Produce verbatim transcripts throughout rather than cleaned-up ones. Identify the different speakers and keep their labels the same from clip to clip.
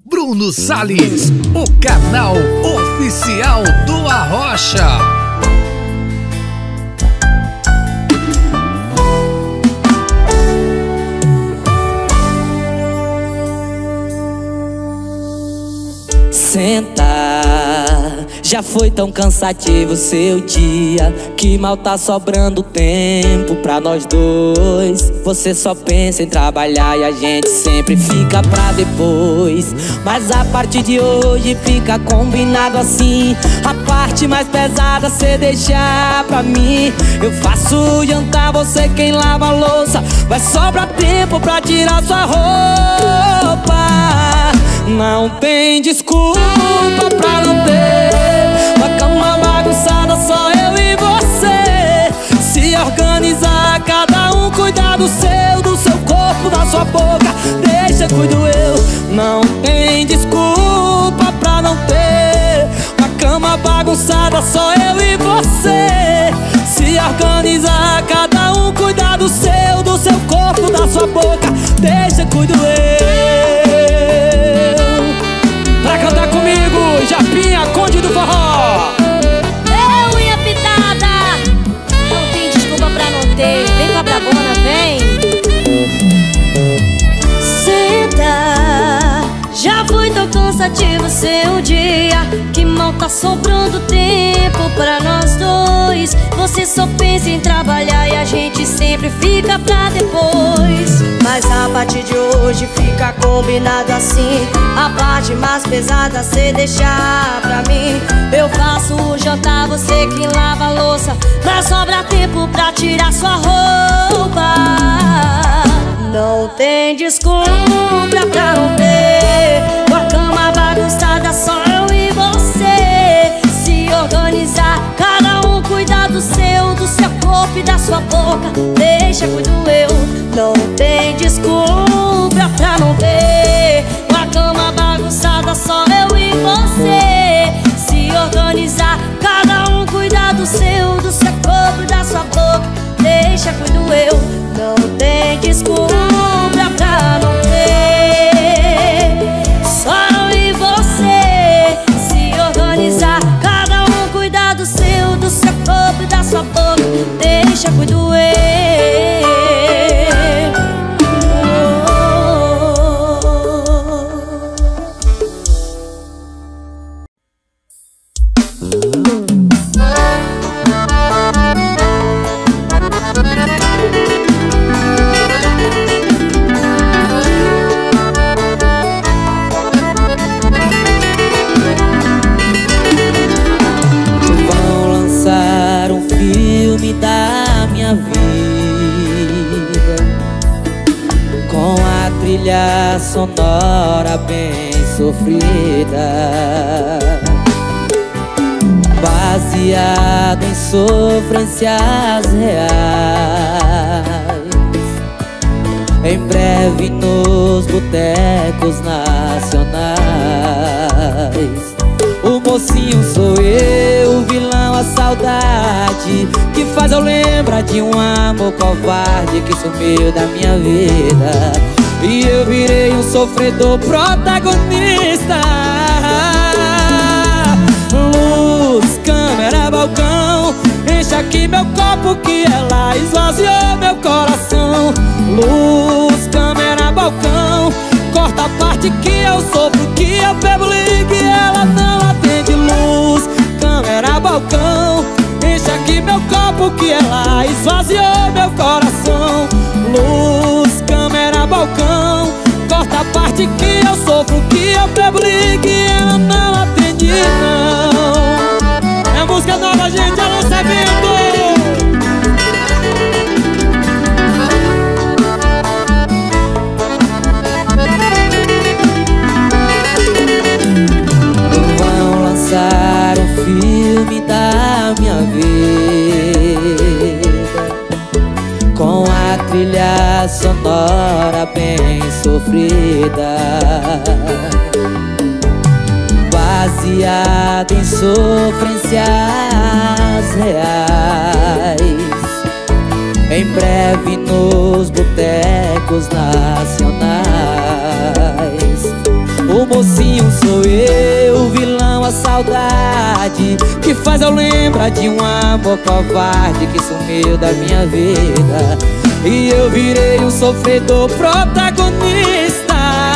Speaker 1: Bruno Salles, o canal oficial do Arrocha.
Speaker 2: Senta, já foi tão cansativo seu dia que mal tá sobrando tempo pra nós dois. Você só pensa em trabalhar e a gente sempre fica pra depois. Mas a partir de hoje fica combinado assim: a parte mais pesada cê deixar pra mim. Eu faço o jantar, você quem lava a louça. Vai sobrar tempo pra tirar sua roupa. Não tem desculpa pra não ter uma cama bagunçada, só eu e você. Se organizar, cada um cuidar do seu, do seu corpo, da sua boca. Deixa, cuido eu. Não tem desculpa pra não ter uma cama bagunçada, só eu e você. Se organizar, cada um cuidar do seu, do seu corpo, da sua boca. Deixa, cuido eu. Pra cantar comigo, Japinha, Conde do Forró.
Speaker 3: Eu, unha pitada, não tem desculpa pra não ter. Vem com a brabona, vem. Senta, já foi tão cansativo seu dia que mal tá sobrando tempo pra nós dois. Você só pensa em trabalhar e a gente sempre fica pra depois. Mas a partir de hoje fica combinado assim: a parte mais pesada cê deixar pra mim. Eu faço o jantar, você que lava a louça. Pra sobrar tempo pra tirar sua roupa. Não tem desculpa pra não ter uma cama bagunçada, só eu e você. Se organizar, cada um cuidar do seu, do seu corpo e da sua boca. Deixa, cuido eu. Não tem desculpa pra não ter uma cama bagunçada, só eu e você. Se organizar, cada um cuidar do seu, do seu corpo e da sua boca. Deixa, cuido eu. Não tem desculpa pra não ter, só eu e você. Se organizar, cada um cuidar do seu, do seu corpo e da sua boca. Deixa, cuido eu.
Speaker 2: Sonora bem sofrida, baseado em sofrências reais. Em breve nos botecos nacionais. O mocinho sou eu, o vilão a saudade, que faz eu lembrar de um amor covarde que sumiu da minha vida. E eu virei um sofredor protagonista. Luz, câmera, balcão, enche aqui meu copo que ela esvaziou meu coração. Luz, câmera, balcão, corta a parte que eu sofro, que eu bebo, ligue e ela não atende. Luz, câmera, balcão, enche aqui meu copo que ela esvaziou meu coração. Luz, câmera, balcão, corta a parte que eu sofro, que eu bebo, ligue e ela não atende não. É música nova, gente, é lançamento. Vão lançar um filme da minha vida, com a trilha sonora bem sofrida, baseada em sofrências reais. Em breve nos botecos nacionais. O mocinho sou eu, o vilão a saudade, que faz eu lembrar de um amor covarde que sumiu da minha vida. E eu virei um sofredor protagonista.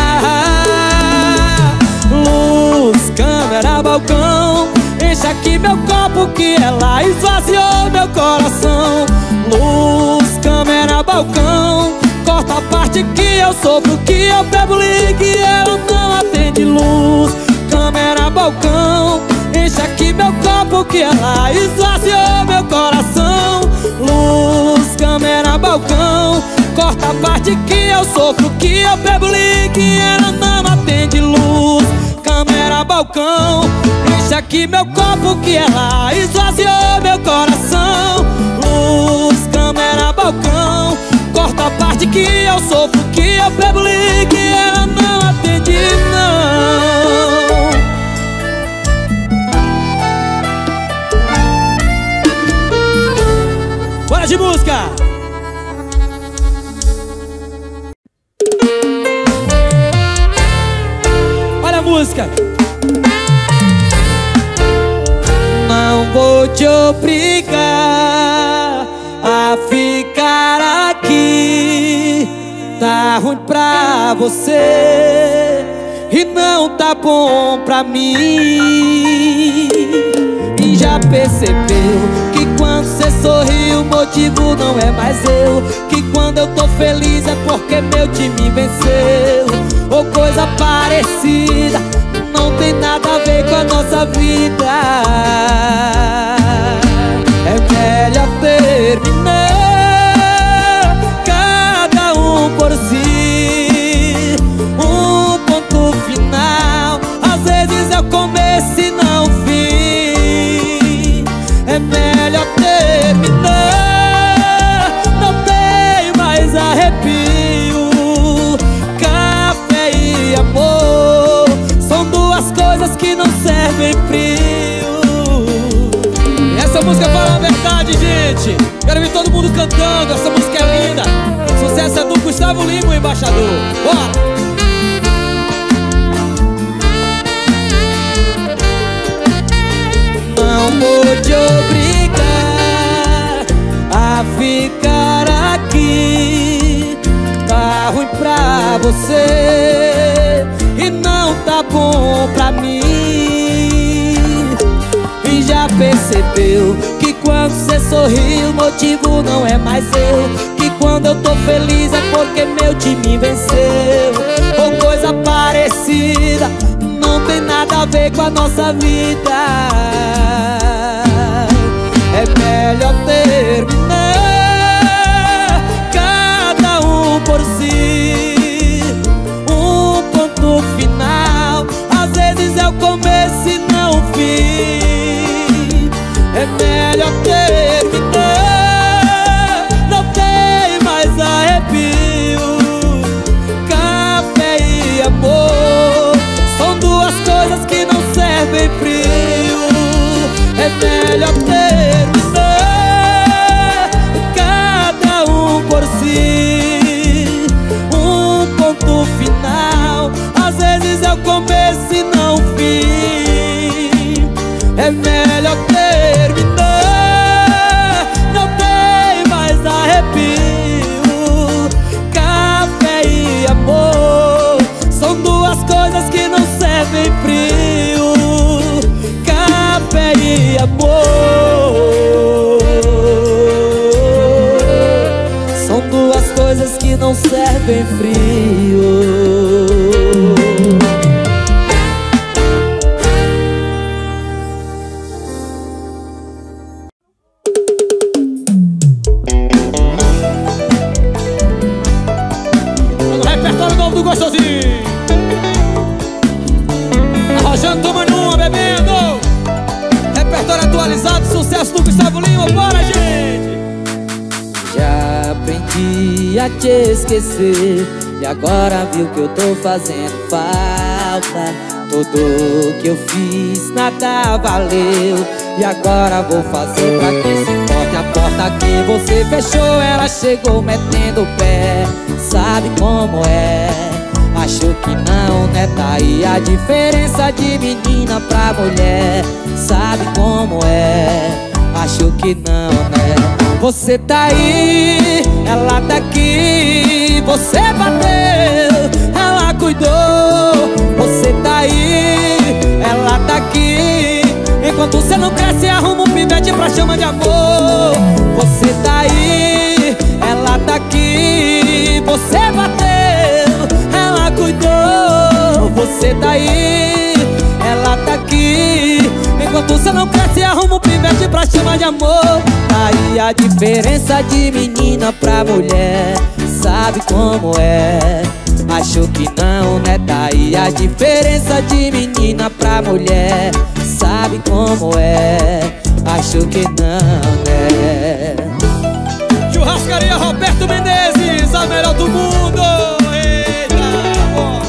Speaker 2: Luz, câmera, balcão, enche aqui meu copo que ela esvaziou meu coração. Luz, câmera, balcão, corta a parte que eu sofro, que eu bebo, ligue e ela não atende. Luz, câmera, balcão, enche aqui meu copo que ela esvaziou meu coração. Luz, câmera, balcão, corta a parte que eu sofro, que eu bebo, ligue e ela não atende. Luz, câmera, balcão, enche aqui meu copo que ela esvaziou meu coração. Luz, câmera, balcão, corta a parte que eu sofro, que eu bebo, ligue e ela não atende, não. Bora de música! Olha a música! Não vou te obrigar a ficar aqui. Tá ruim pra você e não tá bom pra mim. E já percebeu que quando cê sorri o motivo não é mais eu, que quando eu tô feliz é porque meu time venceu, ou coisa parecida, não tem nada a ver com a nossa vida. É melhor terminar, cada um por si, um ponto final. Às vezes é o começo e não o fim. É melhor terminar, não tem mais arrepio. Café e amor são duas coisas que não servem frio. Essa música fala a verdade, gente. Quero ver todo mundo cantando, essa música é linda. Sucesso é do Gustavo Lima, o embaixador. Bora! Não vou te obrigar a ficar aqui. Tá ruim pra você e não tá bom pra mim. E já percebeu que quando cê sorri o motivo não é mais eu, que quando eu tô feliz é porque meu time venceu, ou coisa parecida, não tem nada a ver com a nossa vida. É melhor terminar, cada um por si, um ponto final. Às vezes é o começo e não o fim. É melhor terminar, não tem mais arrepio. Café e amor são duas coisas que não servem frio. É melhor terminar, cada um por si, um ponto final. Às vezes é o começo e não o fim. É melhor terminar, não tem mais arrepio. Café e amor são duas coisas que não servem frio. Café e amor são duas coisas que não servem frio. O repertório novo do Gostosinho, arrojando, tomando uma, bebendo. Repertório atualizado, sucesso do Gustavo Lima. Bora, gente! Já aprendi a te esquecer e agora viu que eu tô fazendo falta. Tudo que eu fiz nada valeu e agora vou fazer pra que se importe. A porta que você fechou, ela chegou metendo o pé. Sabe como é? Achou que não, né? Tá aí a diferença de menina pra mulher. Sabe como é? Achou que não, né? Você tá aí, ela tá aqui. Você bateu, ela cuidou. Você tá aí, ela tá aqui. Enquanto você não cresce, arruma um pivete pra chama de amor. Você tá aí, ela tá aqui. Você bateu, ela cuidou. Você tá aí, ela tá aqui. Enquanto você não cresce, arruma um pivete pra chama de amor. Tá aí a diferença de menina pra mulher. Sabe como é? Achou que não, né? Tá aí a diferença de menina pra mulher. Sabe como é? Achou que não, né?
Speaker 1: Churrascaria Roberto Menezes, a melhor do mundo. Eita, ó.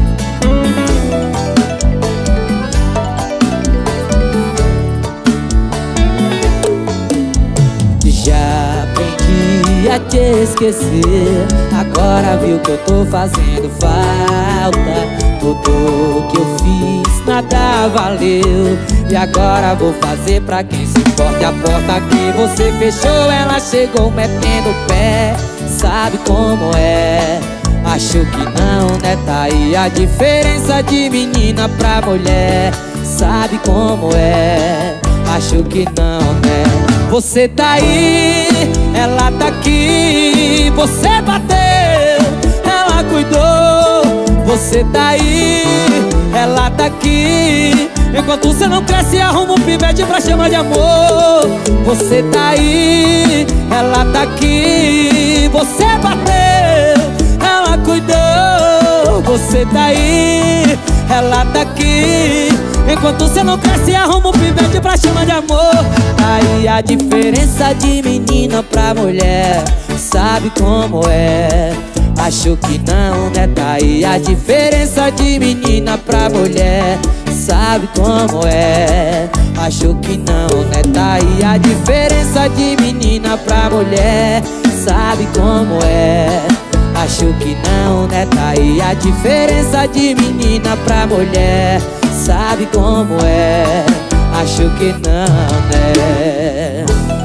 Speaker 2: Já aprendi a te esquecer. Agora viu que eu tô fazendo falta. Tudo que eu fiz nada valeu. E agora vou fazer pra quem se importa. A porta que você fechou, ela chegou metendo o pé. Sabe como é? Achou que não, né? Tá aí a diferença de menina pra mulher. Sabe como é? Achou que não, né? Você tá aí, ela tá aqui. Você bateu, ela cuidou. Você tá aí, ela tá aqui. Enquanto você não cresce, arruma um pivete pra chamar de amor. Você tá aí, ela tá aqui. Você bateu, ela cuidou. Você tá aí, ela tá aqui. Enquanto você não cresce, arruma um pivete pra chamar de amor. Tá aí a diferença de menina pra mulher. Sabe como é? Achou que não, né? Tá aí a diferença de menina pra mulher. Sabe como é? Achou que não, né? Tá aí a diferença de menina pra mulher. Sabe como é? Achou que não, né? Tá aí a diferença de menina pra mulher. Sabe como é? Achou que não, né?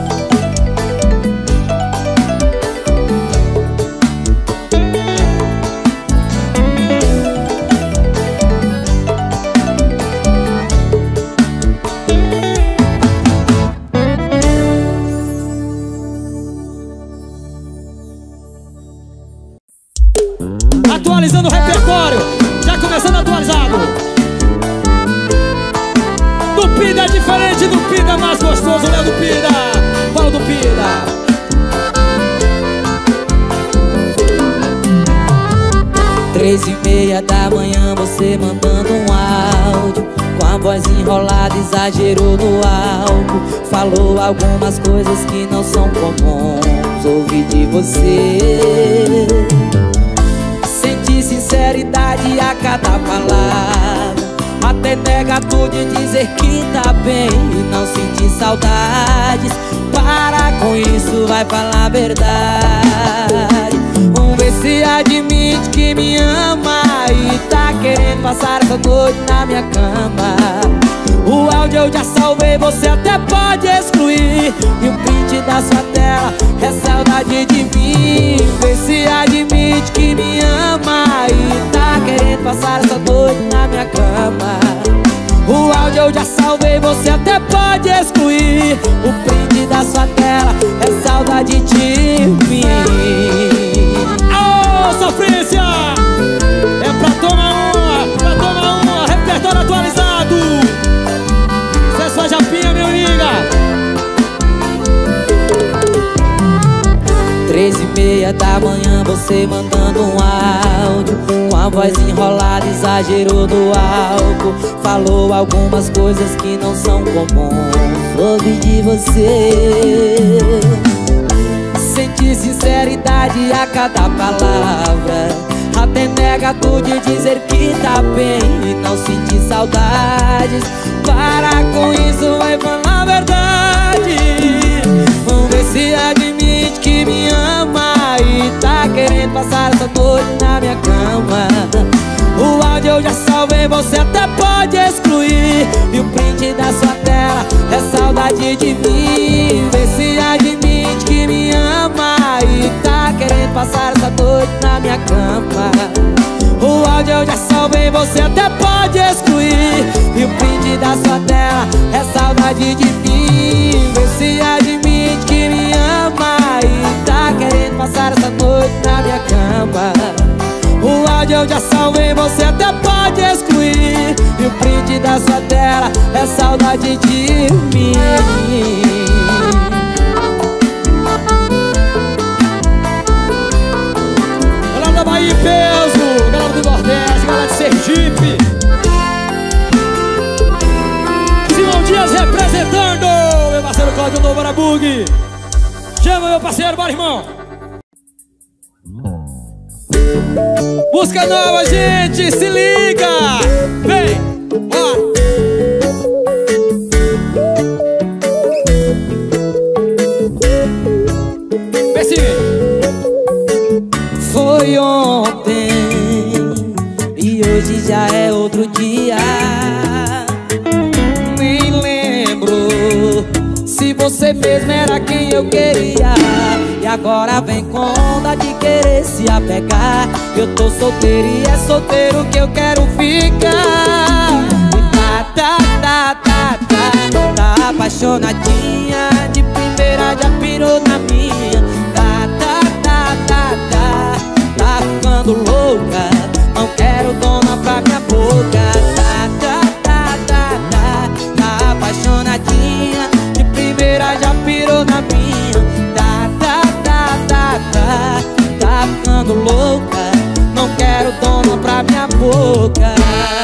Speaker 1: Atualizando o repertório, já começando atualizado. Dupida é diferente, Dupida é mais gostoso, né, Dupida? Fala, Dupida.
Speaker 2: Três e meia da manhã você mandando um áudio, com a voz enrolada, exagerou no álcool. Falou algumas coisas que não são comuns ouvir de você. Senti sinceridade a cada palavra, até nega tudo de dizer que tá bem e não sentir saudades. Para com isso, vai falar a verdade. Vamos ver se admite que me ama e tá querendo passar essa noite na minha cama. O áudio eu já salvei, você até pode excluir, e o print da sua tela é saudade de mim. Vê se admite que me ama e tá querendo passar essa noite na minha cama. O áudio eu já salvei, você até pode excluir, o print da sua tela é saudade de mim.
Speaker 1: Ô, sofrência! É pra tomar uma, pra tomar uma, repertório atualizado. Isso é sua japinha, meu amiga.
Speaker 2: Três e meia da manhã você mandando um áudio, com a voz enrolada, exagerou no álcool. Falou algumas coisas que não são comuns ouvir de você. Senti sinceridade a cada palavra, até nega tudo de dizer que tá bem e não sentir saudades. Para com isso, vai falar a verdade. Vamos ver se admite que me ama e tá querendo passar essa noite na minha cama. você até pode excluir. E o print da sua tela é saudade de mim. Vê se admite que me ama e tá querendo passar essa noite na minha cama. O áudio eu já salvei, você até pode excluir. E o print da sua tela é saudade de mim. Vê se admite que me ama e tá querendo passar essa noite na minha cama. O áudio eu já salvei, você até pode excluir. E o print da sua tela é saudade de mim.
Speaker 1: Galera da Bahia em peso, galera do Nordeste, galera de Sergipe. Simão Dias representando, meu parceiro Cláudio Novo Arabug. Chama meu parceiro, bora irmão. Música nova, gente, se liga. Vem, bora.
Speaker 2: Foi ontem e hoje já é outro dia. Nem lembro se você mesmo era quem eu queria. E agora vem com onda de querer se apegar. Eu tô solteiro e é solteiro que eu quero ficar. E tá, tá, tá, tá, tá, tá apaixonadinha. De primeira já pirou na minha. Tá, tá, tá, tá, tá, tá ficando louca. Não quero dona pra minha boca. Tá, tá, tá, tá, tá, tá apaixonadinha. De primeira já pirou na minha. Tá, tá, tá, tá, tá, tá ficando louca. Não quero dona pra minha boca.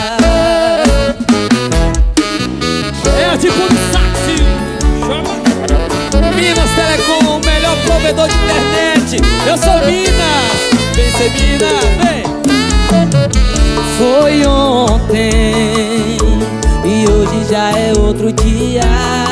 Speaker 1: É tipo um táxi. Chama Minas Telecom, o melhor provedor de internet. Eu sou Minas. Vem ser Minas, vem.
Speaker 2: Foi ontem e hoje já é outro dia.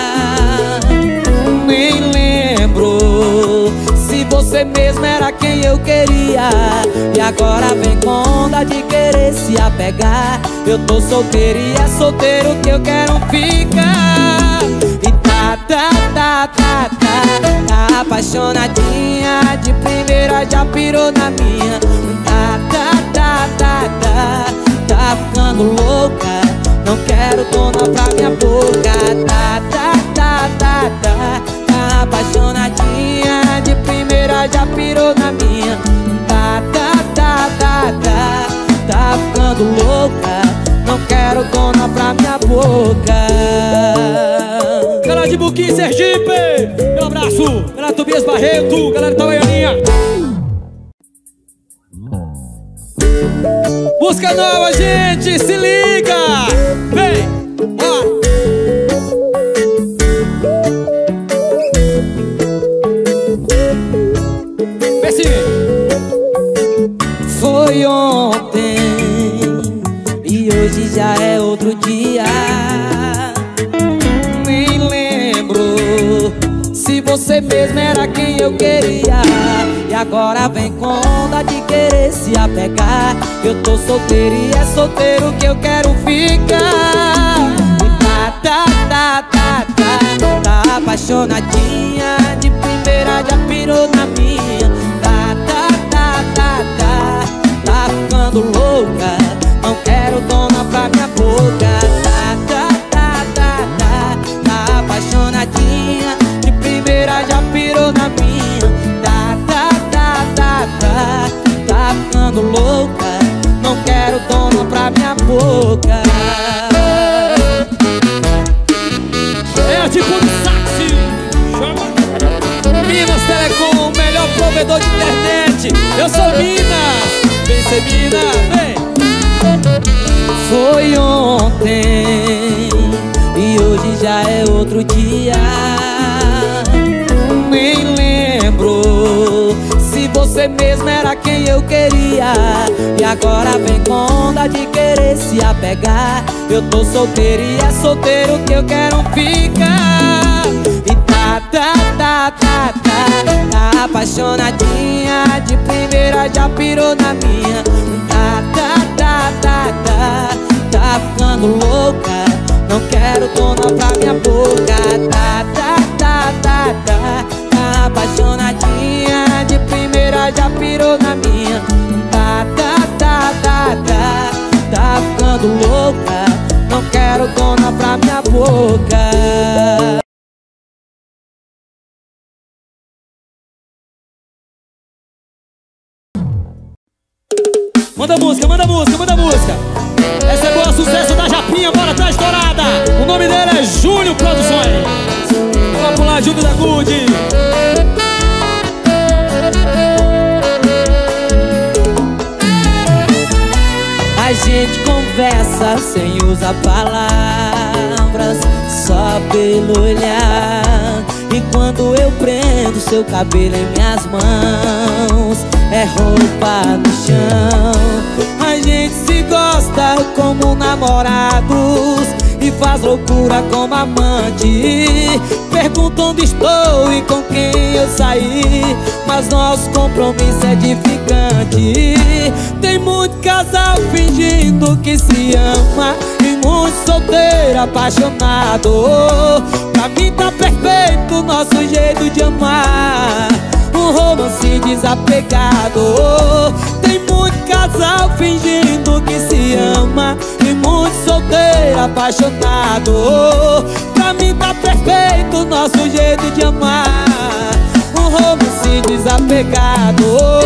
Speaker 2: Nem lembro se você mesmo era quem eu queria. E agora vem com onda de querer se apegar. Eu tô solteiro e é solteiro que eu quero ficar. E tá, tá, tá, tá, tá, tá apaixonadinha. De primeira já pirou na minha. Tá, tá, tá, tá, tá, tá ficando louca. Não quero dona pra minha boca. Tá, tá, tá, tá, tá, tá apaixonadinha. De primeira já pirou na minha. Tá, tá, tá, tá, tá, tá ficando louca. Não quero dona pra minha boca.
Speaker 1: Galera de Buquim, Sergipe, um abraço. Galera Tobias Barreto, galera de Itabaianinha. Música nova, gente, se liga. Vem, bora.
Speaker 2: Foi ontem e hoje já é outro dia. Nem lembro se você mesmo era quem eu queria. E agora vem com onda de querer se apegar. Eu tô solteiro e é solteiro que eu quero ficar. E tá, tá, tá, tá, tá, tá apaixonadinha. De primeira já pirou na minha. Tá, tá, tá, tá, tá, tá ficando louca. Não quero dona pra minha boca. Tá, tá, tá, tá, tá, tá apaixonadinha. De primeira já pirou na minha. Tá, tá, tá, tá, tá, tá ficando louca. Não quero dona pra minha boca.
Speaker 1: É tipo um táxi. Chama Minas Telecom, o melhor provedor de internet. Eu sou Minas. Vem ser Minas, vem.
Speaker 2: Foi ontem e hoje já é outro dia. Nem lembro se você mesmo era quem eu queria. E agora vem com onda de querer se apegar. Eu tô solteiro e é solteiro que eu quero ficar. E tá, tá, tá, tá, tá, tá apaixonadinha. De primeira já pirou na minha. Tá, tá, tá, tá, tá, tá tá ficando louca, não quero dona pra minha boca. Tá, tá, tá, tá, tá, tá apaixonadinha, de primeira já pirou na minha. Tá, tá, tá, tá, tá, tá ficando louca, não quero dona pra minha boca.
Speaker 1: Manda música, manda música, manda música. Essa é boa, sucesso da Japinha, bora, tá estourada. O nome dele é Júnior Produções. Vamos lá, Júnior da Good.
Speaker 2: A gente conversa sem usar palavras, só pelo olhar. E quando eu prendo seu cabelo em minhas mãos, é roupa no chão. A gente se gosta como namorados e faz loucura como amante. Pergunta onde estou e com quem eu saí, mas nosso compromisso é edificante. Tem muito casal fingindo que se ama e muito solteiro apaixonado. Pra mim tá perfeito o nosso jeito de amar, um romance desapegado. Tem muito casal fingindo que se ama e muito solteiro apaixonado. Pra mim tá perfeito o nosso jeito de amar, um romance desapegado.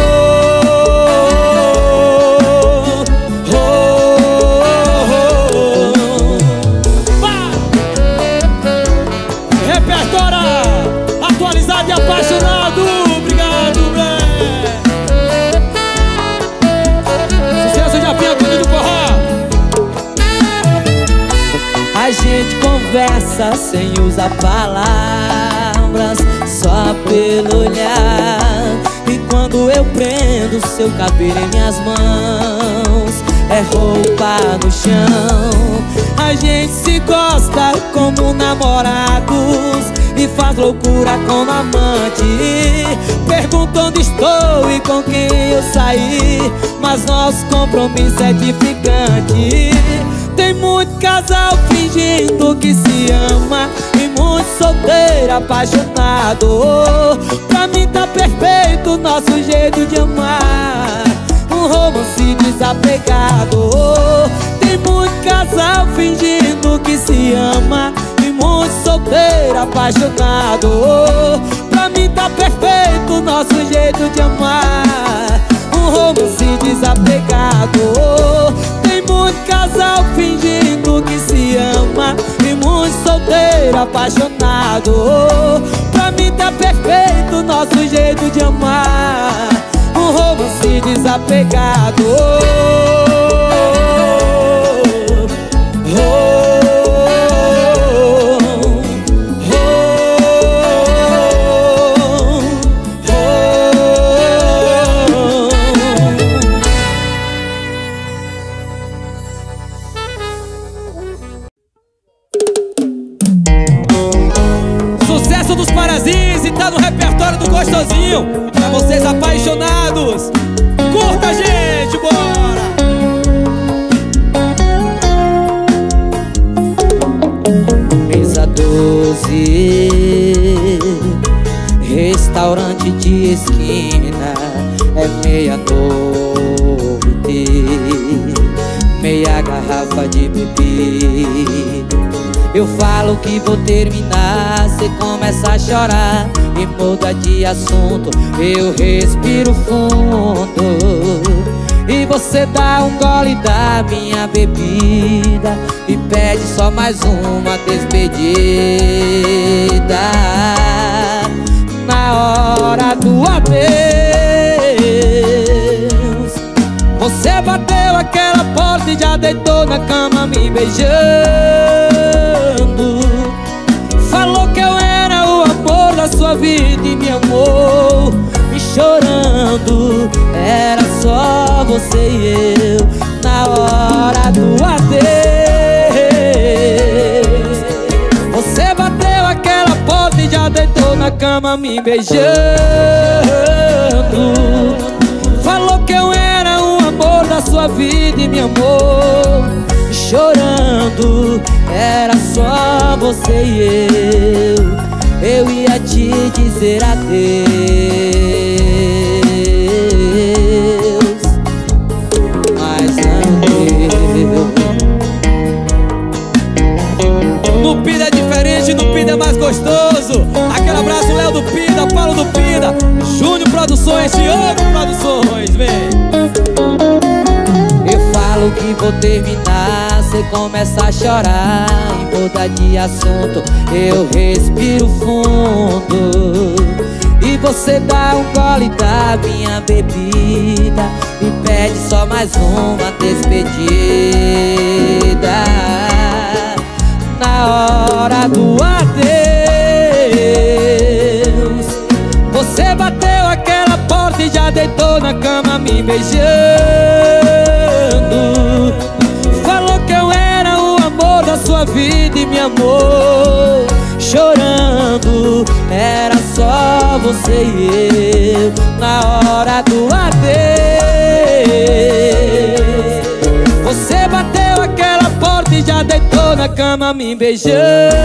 Speaker 1: Atualizado e apaixonado, obrigado, velho. Sucesso de Japinha, tudo do forró.
Speaker 2: A gente conversa sem usar palavras, só pelo olhar. E quando eu prendo seu cabelo em minhas mãos, é roupa no chão. A gente se gosta como namorados e faz loucura como amante. Pergunta onde estou e com quem eu saí, mas nosso compromisso é edificante. Tem muito casal fingindo que se ama e muito solteiro apaixonado. Pra mim tá perfeito o nosso jeito de amar, um romance desapegado. Tem muito casal fingindo que se ama e muito solteiro apaixonado. Pra mim tá perfeito o nosso jeito de amar, um romance desapegado. Tem muito casal fingindo que se ama e muito solteiro apaixonado. Pra mim tá perfeito o nosso jeito de amar, um romance desapegado.
Speaker 1: Sucesso dos Parazins e tá no repertório do Gostosinho. Pra vocês apaixonados, curta, gente, bora!
Speaker 2: Mesa doze, restaurante de esquina. É meia-noite, meia garrafa de bebida. Eu falo que vou terminar, cê começa a chorar e muda de assunto. Eu respiro fundo e você dá um gole da minha bebida e pede só mais uma despedida. Na hora do adeus, você bateu aquela porta e já deitou na cama me beijando. Falou que eu era o amor da sua vida e me amou, me chorando. Era só você e eu na hora do adeus. Você bateu aquela porta e já deitou na cama me beijando. Falou que eu era o amor da sua vida e me amou, me chorando. Era só você e eu. Eu ia te dizer adeus, mas não deu.
Speaker 1: No Pida é diferente, no Pida é mais gostoso. Aquele abraço, Léo do Pida, Paulo do Pida, Júnior Produções, Thiago Produções, vem.
Speaker 2: Eu falo que vou terminar, cê começa a chorar. Em muda de assunto, eu respiro fundo e você dá um gole da minha bebida e pede só mais uma despedida. Na hora do adeus, você bateu aquela porta e já deitou na cama me beijando. Falou que eu era o amor da sua vida e me amou. Chorando, era só você e eu. Na hora do adeus, você bateu aquela porta e já deitou na cama me beijando.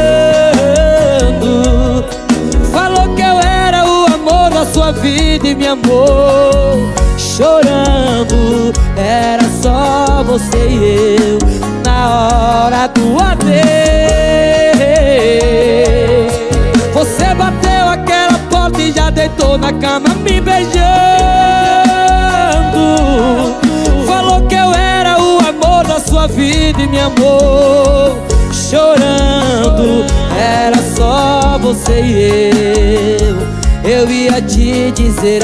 Speaker 2: Falou que eu era o amor da sua vida e me amou. Chorando, era só você e eu. Na hora do adeus, você bateu aquela porta e já deitou na cama me beijando. Falou que eu era o amor da sua vida e me amou. Chorando, era só você e eu. Eu ia te dizer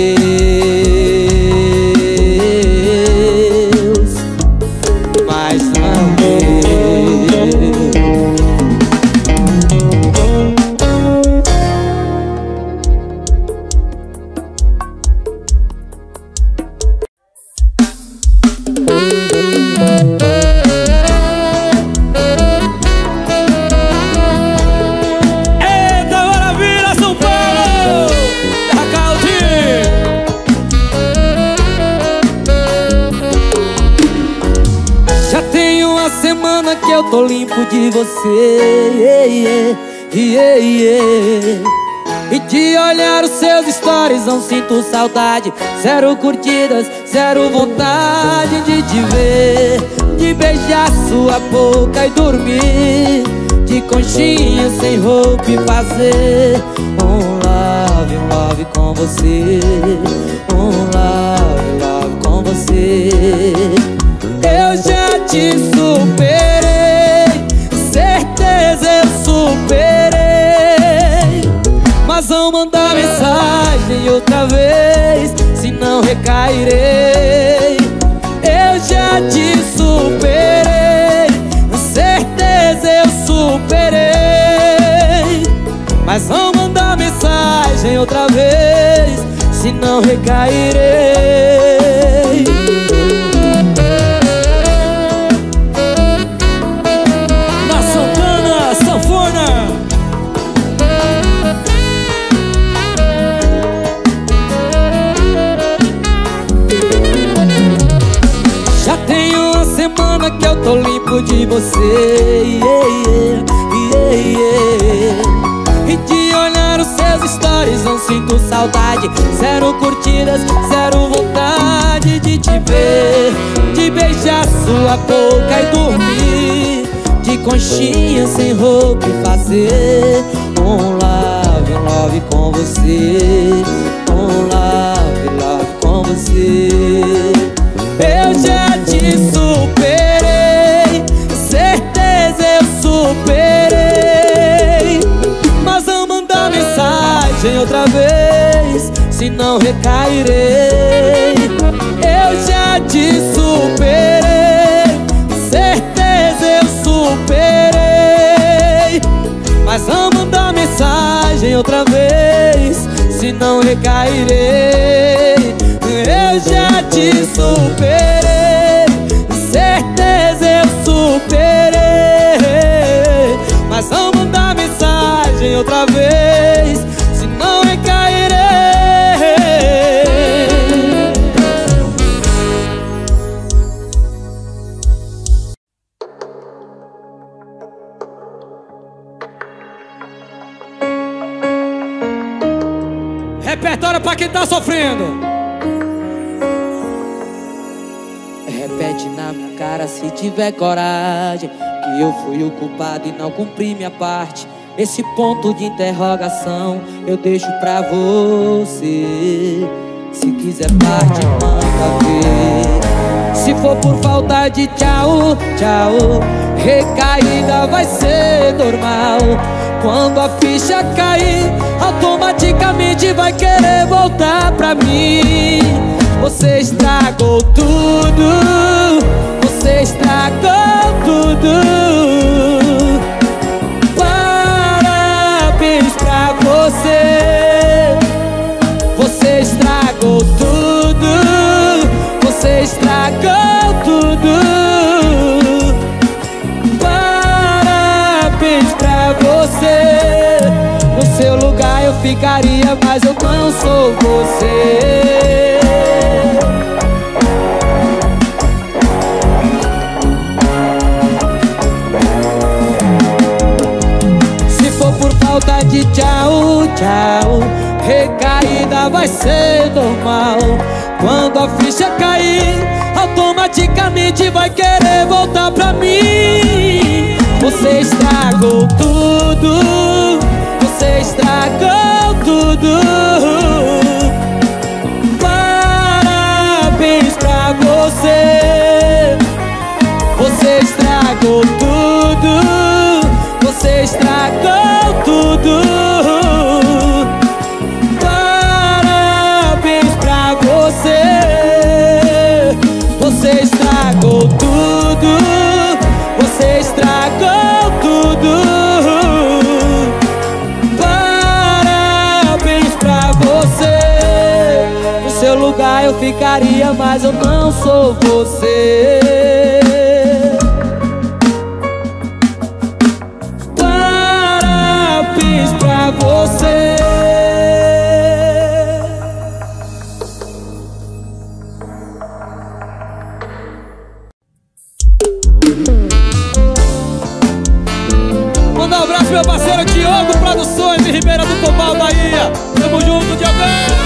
Speaker 2: adeus, mas não deu. Que eu tô limpo de você, yeah, yeah, yeah, yeah. E de olhar os seus stories não sinto saudade. Zero curtidas, zero vontade de te ver, de beijar sua boca e dormir de conchinha sem roupa e fazer um love, um love com você. Um love, love com você. Eu já te superei, certeza eu superei, mas vão mandar mensagem outra vez, senão recairei. Eu já te superei, certeza eu superei, mas vão mandar mensagem outra vez, senão recairei. Que eu tô limpo de você, yeah, yeah, yeah. E de olhar os seus stories não sinto saudade. Zero curtidas, zero vontade de te ver, de beijar sua boca e dormir de conchinha sem roupa e fazer um love, um love com você. Um love, love com você. Eu já te superei, certeza eu superei, mas vão mandar mensagem outra vez, senão recairei. Eu já te superei, certeza eu superei, mas vão mandar mensagem outra vez, senão recairei. Eu já te superei, certeza eu superei, mas vão mandar mensagem outra vez, senão recairei.
Speaker 1: repertório pra quem tá sofrendo.
Speaker 2: Repete na minha cara se tiver coragem, que eu fui o culpado e não cumpri minha parte. Esse ponto de interrogação eu deixo pra você. Se quiser parte, manda ver. Se for por falta de tchau, tchau, recaída vai ser normal. Quando a ficha cair, automaticamente vai querer voltar pra mim. Você estragou tudo, você estragou tudo. Parabéns pra você. Você estragou tudo, você estragou tudo. Parabéns pra você. No seu lugar eu ficaria, mas eu não sou você. Falta de tchau, tchau, recaída vai ser normal. Quando a ficha cair, automaticamente vai querer voltar pra mim. Você estragou tudo, você estragou tudo. Parabéns pra você. Você estragou tudo, você estragou tudo. Parabéns pra você. Você estragou tudo, você estragou tudo. Parabéns pra você. No seu lugar eu ficaria, mas eu não sou você. Pra você.
Speaker 1: Mandar um abraço meu parceiro Diogo Produções de Ribeira do Pombal, Bahia. Tamo junto, Diogão.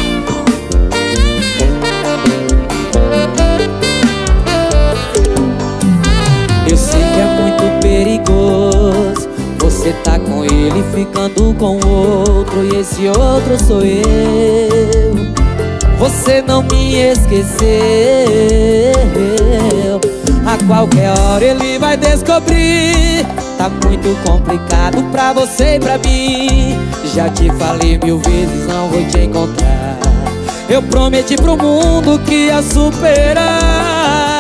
Speaker 2: Eu sei que é muito perigoso você tá com ele ficando com outro, e esse outro sou eu. Você não me esqueceu. A qualquer hora ele vai descobrir. Tá muito complicado pra você e pra mim. Já te falei mil vezes, não vou te encontrar. Eu prometi pro mundo que ia superar.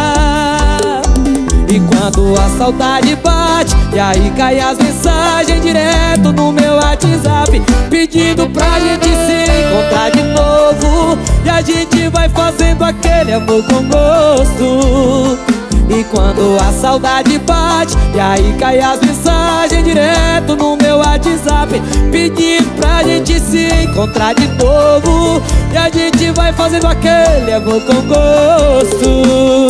Speaker 2: E quando a saudade bate, e aí cai as mensagens direto no meu WhatsApp, pedindo pra gente se encontrar de novo. E a gente vai fazendo aquele amor com gosto. E quando a saudade bate, e aí cai as mensagens direto no meu WhatsApp, pedindo pra gente se encontrar de novo. E a gente vai fazendo aquele amor com gosto.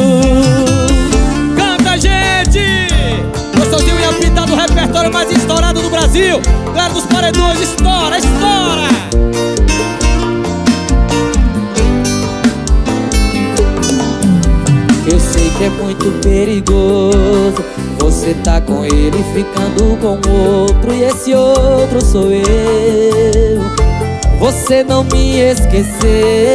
Speaker 1: Gente, Gostoszinho e a Pita do repertório mais estourado do Brasil. Galera dos paredões, estoura, estoura.
Speaker 2: Eu sei que é muito perigoso você tá com ele ficando com outro, e esse outro sou eu. Você não me esqueceu.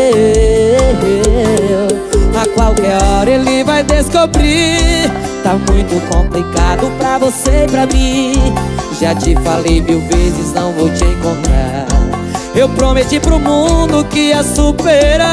Speaker 2: A qualquer hora ele vai descobrir. Tá muito complicado pra você e pra mim. Já te falei mil vezes, não vou te encontrar. Eu prometi pro mundo que ia superar.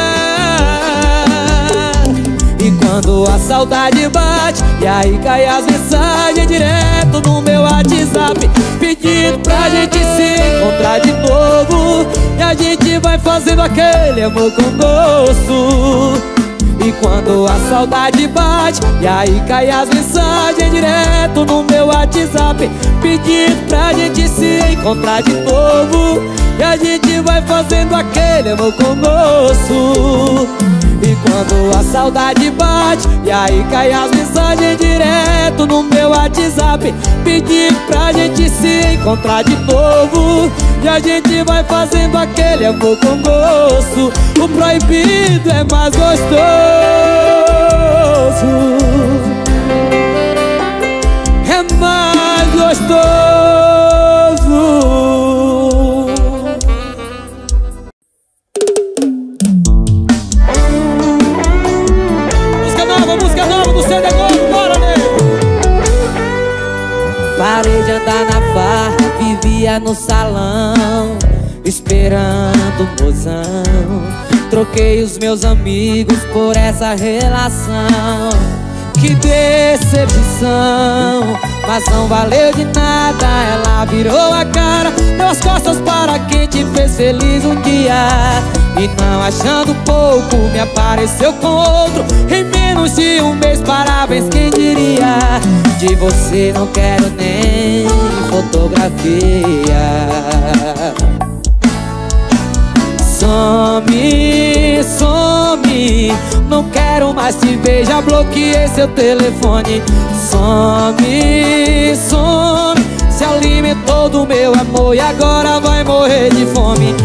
Speaker 2: E quando a saudade bate, e aí cai as mensagens direto no meu WhatsApp, pedindo pra gente se encontrar de novo. E a gente vai fazendo aquele amor com gosto. E quando a saudade bate, e aí cai as mensagens direto no meu WhatsApp, pedindo pra gente se encontrar de novo. E a gente vai fazendo aquele amor com gosto. E quando a saudade bate, e aí cai as mensagens direto no meu WhatsApp, pedindo pra gente se encontrar de novo. E a gente vai fazendo aquele amor com gosto. O proibido é mais gostoso. É mais gostoso.
Speaker 1: Música nova, música nova do C D Globo, bora, nego!
Speaker 2: Parei de andar na farra, vivia no salão, esperando o mozão. Troquei os meus amigos por essa relação. Que decepção, mas não valeu de nada. Ela virou a cara, deu as costas para quem te fez feliz um dia. E não achando pouco, me apareceu com outro. Em menos de um mês, parabéns, quem diria? De você não quero nem fotografia. Some, some, não quero mais te ver, já bloqueei seu telefone. Some, some, se alimentou do meu amor e agora vai morrer de fome.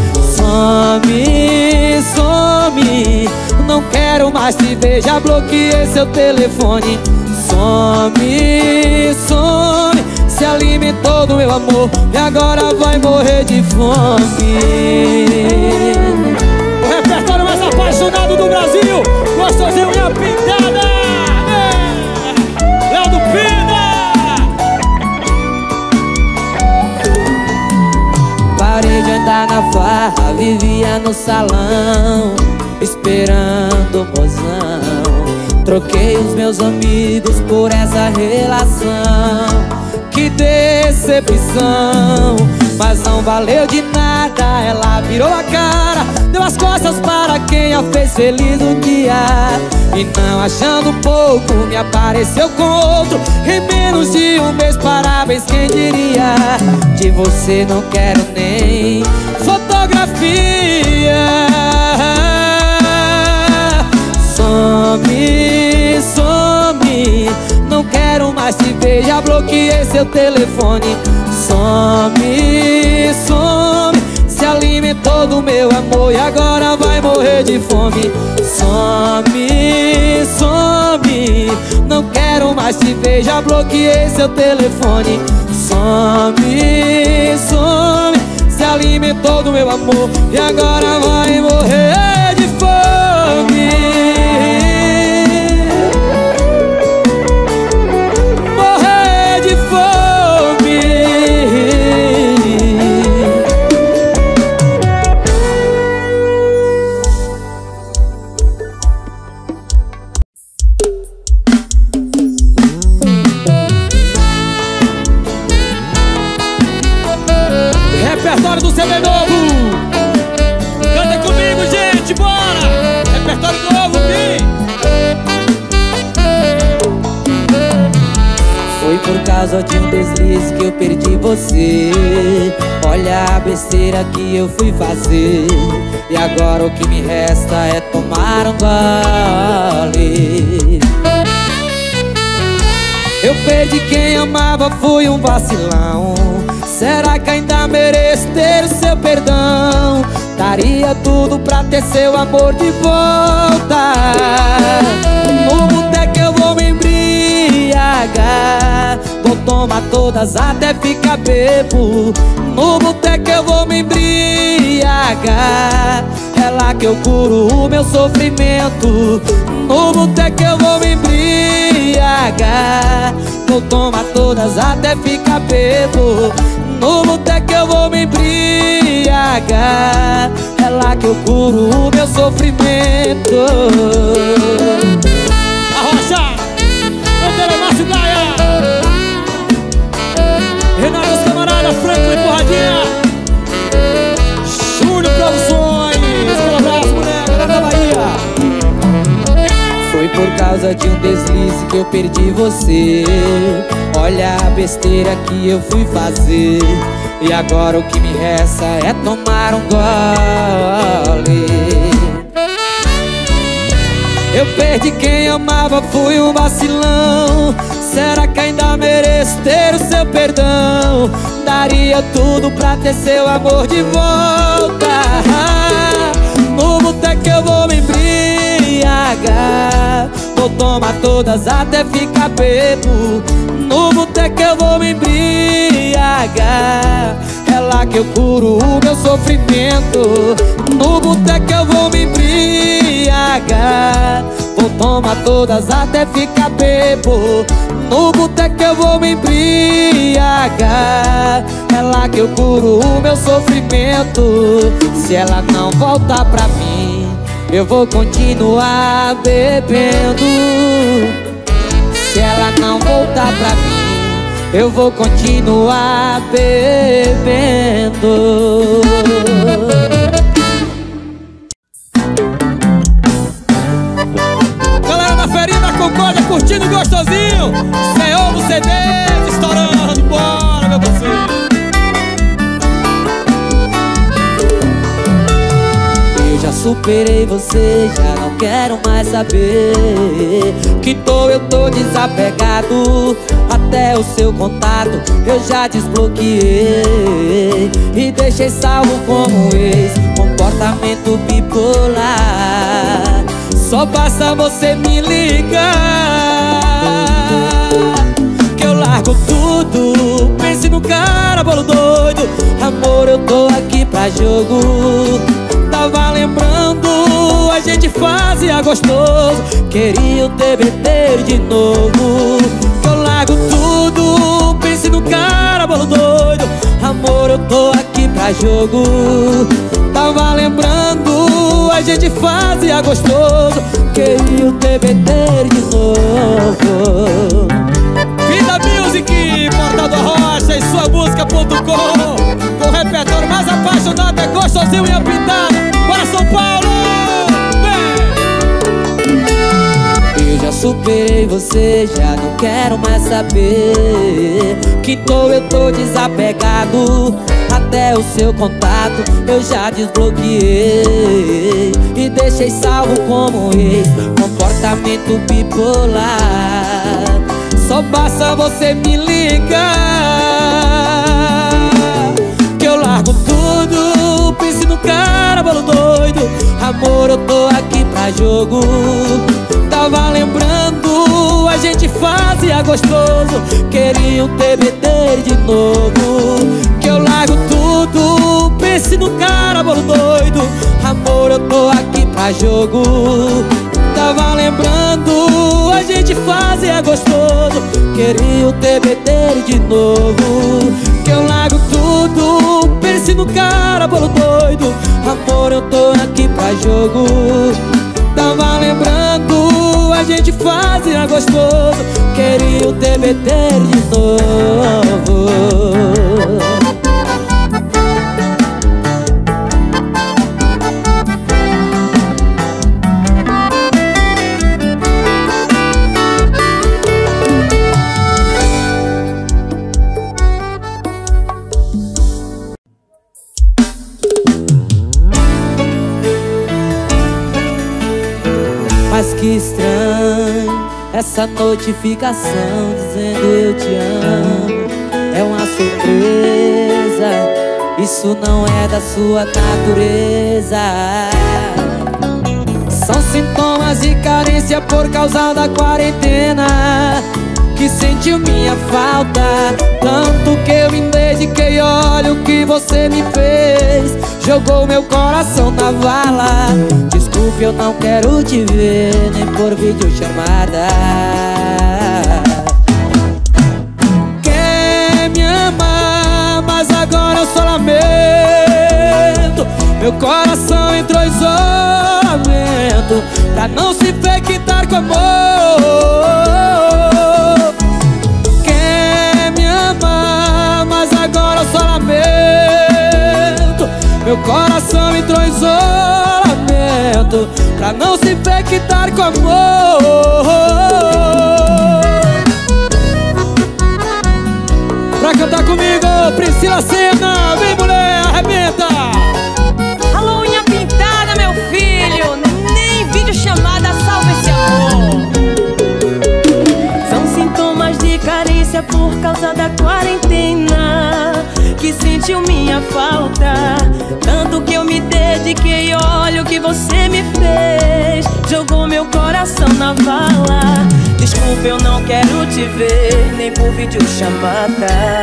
Speaker 2: Some, some, não quero mais te ver, já bloqueei seu telefone. Some, some, se alimentou do meu amor e agora vai morrer de fome.
Speaker 1: O repertório mais apaixonado do Brasil, gostosinho e a pintada, é. Léo do Pina.
Speaker 2: Parei de andar na farra, vivia no salão, esperando o mozão. Troquei os meus amigos por essa relação. Que decepção, mas não valeu de nada. Ela virou a cara, deu as costas para quem a fez feliz um dia. E não achando pouco, me apareceu com outro. Em menos de um mês, parabéns, quem diria? De você não quero nem fotografia. Some, some, não quero mais te ver, já bloqueei seu telefone. Some, some, se alimentou do meu amor e agora vai morrer de fome. Some, some, não quero mais te ver, já bloqueei seu telefone. Some, some, se alimentou do meu amor e agora vai morrer de fome.
Speaker 1: Repertório do C D novo. Canta comigo, gente, bora. Repertório novo, vem.
Speaker 2: Foi por causa de um deslize que eu perdi você. Olha a besteira que eu fui fazer. E agora o que me resta é tomar um gole. Eu perdi quem amava, fui um vacilão. Será que ainda mereço ter o seu perdão? Daria tudo pra ter seu amor de volta. No boteco eu vou me embriagar, vou tomar todas até ficar bebo. No boteco eu vou me embriagar, é lá que eu curo o meu sofrimento. No boteco eu vou me embriagar, vou tomar todas até ficar bebo. No boteco eu vou me embriagar, é lá que eu curo o meu sofrimento.
Speaker 1: Arrocha, Antônio Márcio Gaia, Renato, os camaradas, Franklin Porradinha, Júnior Produções. Um abraço, moleque, lá da Bahia.
Speaker 2: Foi por causa de um deslize que eu perdi você. Olha a besteira que eu fui fazer. E agora o que me resta é tomar um gole. Eu perdi quem amava, fui um vacilão. Será que ainda mereço ter o seu perdão? Daria tudo pra ter seu amor de volta. No boteco eu vou me embriagar, vou tomar todas até ficar bebo. No boteco eu vou me embriagar, é lá que eu curo o meu sofrimento. No boteco eu vou me embriagar, vou tomar todas até ficar bebo. No boteco eu vou me embriagar, é lá que eu curo o meu sofrimento. Se ela não voltar pra mim, eu vou continuar bebendo. Se ela não voltar pra mim, eu vou continuar bebendo.
Speaker 1: Galera da Ferinha da Concórdia curtindo gostosinho. Senhor do C D estourando. Bora, meu parceiro.
Speaker 2: Eu já superei você, já não quero mais saber. Que tô, eu tô desapegado, até o seu contato eu já desbloqueei e deixei salvo como ex, comportamento bipolar. Só basta você me ligar que eu largo tudo. Pense no cara, bolo doido. Amor, eu tô aqui pra jogo. Tava lembrando, a gente fazia gostoso. Queria o T B T de novo. Que eu largo tudo. Pense no cara, bolo doido. Amor, eu tô aqui pra jogo. Tava lembrando, a gente fazia gostoso. Queria o T B T de novo.
Speaker 1: Vida Music, Portal do Rocha e sua música ponto com. Com o repertório mais apaixonado, é gostosinho e apitado. Bora São Paulo!
Speaker 2: Vem! Eu já superei você, já não quero mais saber. Quintou, eu tô desapegado, até o seu contato eu já desbloqueei e deixei salvo como ex, comportamento bipolar. Só basta você me ligar que eu largo tudo. Pense no cara, bolo doido. Amor, eu tô aqui pra jogo. Tava lembrando, a gente fazia gostoso. Queria um T B T de novo. Que eu largo tudo. Pense no cara, bolo doido. Amor, eu tô aqui pra jogo. Tava lembrando, a gente fazia gostoso. Queria o T B T de novo. Que eu largo tudo. Pense no cara, bolo doido. Amor, eu tô aqui pra jogo. Tava lembrando, a gente fazia gostoso. Queria o T B T de novo. Mas que estranho essa notificação dizendo eu te amo. É uma surpresa, isso não é da sua natureza. São sintomas de carência por causa da quarentena, que sentiu minha falta, tanto que eu me dediquei. Olha o que você me fez, jogou meu coração na vala. Desculpe, eu não quero te ver, nem por videochamada. Quer me amar, mas agora eu só lamento. Meu coração entrou em isolamento, pra não se infectar com amor. Quer me amar, mas agora eu só lamento. Meu coração entrou em isolamento, pra não se infectar com amor. Pra cantar comigo, Priscila Senna. Vem, mulher, arrebenta.
Speaker 4: Alô, unha pintada, meu filho. Nem vídeo chamada salva esse época da quarentena, que sentiu minha falta, tanto que eu me dediquei. Olha o que você me fez, jogou meu coração na vala. Desculpa, eu não quero te ver, nem por videochamada.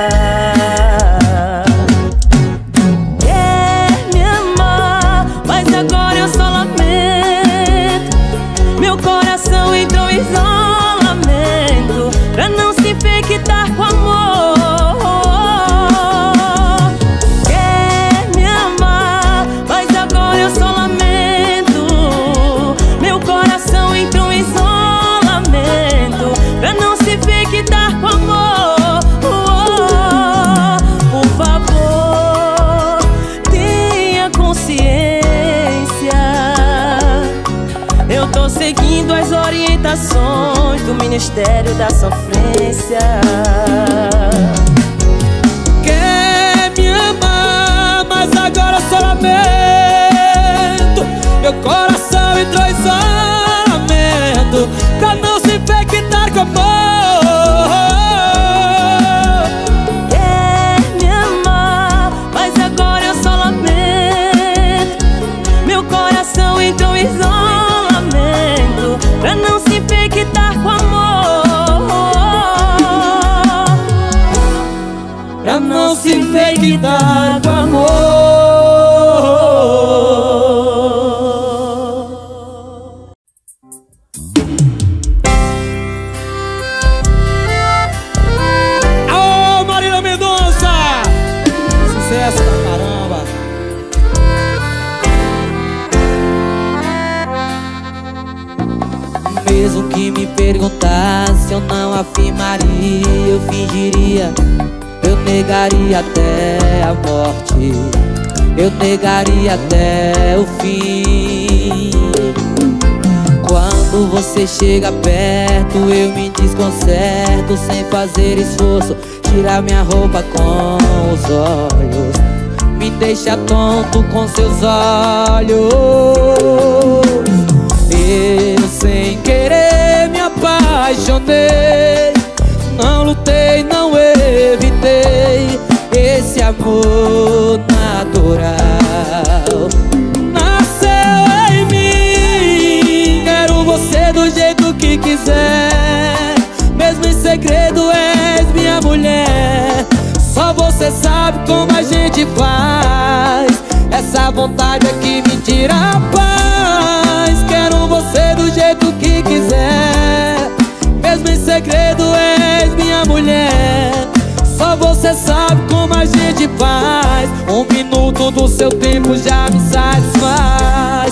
Speaker 4: Quer me amar, mas agora eu só lamento. Meu coração entrou em isolamento, pra não se infectar com amor. Quer me amar, mas agora eu só lamento. Meu coração entrou em isolamento, pra não se infectar com amor. Por favor, tenha consciência. Eu tô seguindo as orientações do Ministério da Sofrência.
Speaker 1: Quer me amar, mas agora só lamento. Meu coração entrou em isolamento, pra não se infectar com amor.
Speaker 4: Quer me amar, mas agora eu só lamento. Meu coração entrou em isolamento, pra não se infectar com amor.
Speaker 1: Pra não se infectar com amor. Aô, Marília Mendonça! Sucesso pra caramba!
Speaker 2: Mesmo que me perguntasse, eu não afirmaria, eu fingiria. Eu negaria até a morte, eu negaria até o fim. Quando você chega perto, eu me desconcerto sem fazer esforço. Tirar minha roupa com os olhos, me deixa tonto com seus olhos. Eu sem querer me apaixonei, não lutei, não evitei esse amor natural. Nasceu em mim, quero você do jeito que quiser. Mesmo em segredo és minha mulher, só você sabe como a gente faz. Essa vontade é que me tira a paz. Quero você do jeito que quiser. Mesmo em segredo és minha mulher, só você sabe como a gente faz. Um minuto do seu tempo já me satisfaz.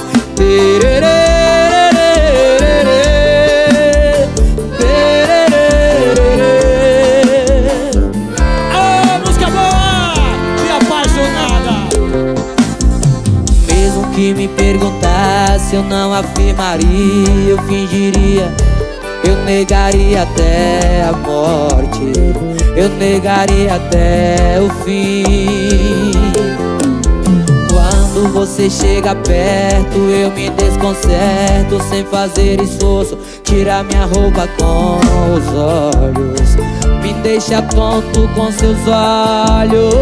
Speaker 1: Aô, música boa e apaixonada.
Speaker 2: Mesmo que me perguntasse, eu não afirmaria, eu fingiria. Eu negaria até a morte, eu negaria até o fim. Quando você chega perto, eu me desconcerto sem fazer esforço. Tirar minha roupa com os olhos, me deixa tonto com seus olhos.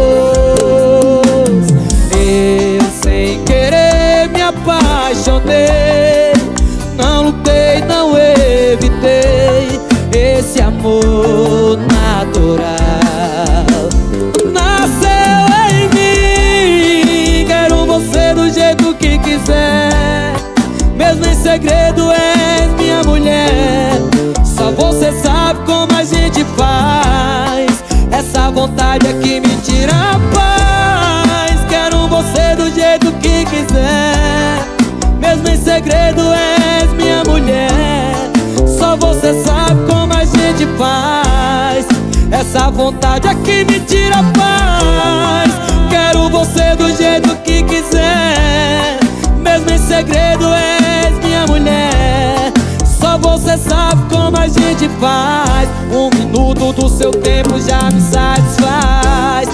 Speaker 2: Eu sem querer me apaixonei, não lutei, não evitei esse amor natural. Nasceu em mim, quero você do jeito que quiser. Mesmo em segredo és minha mulher, só você sabe como a gente faz. Essa vontade é que me tira a paz. Quero você do jeito que quiser. Mesmo em segredo és minha mulher, só você sabe como a gente faz. Essa vontade é que me tira a paz. Quero você do jeito que quiser. Mesmo em segredo és minha mulher, só você sabe como a gente faz. Um minuto do seu tempo já me satisfaz.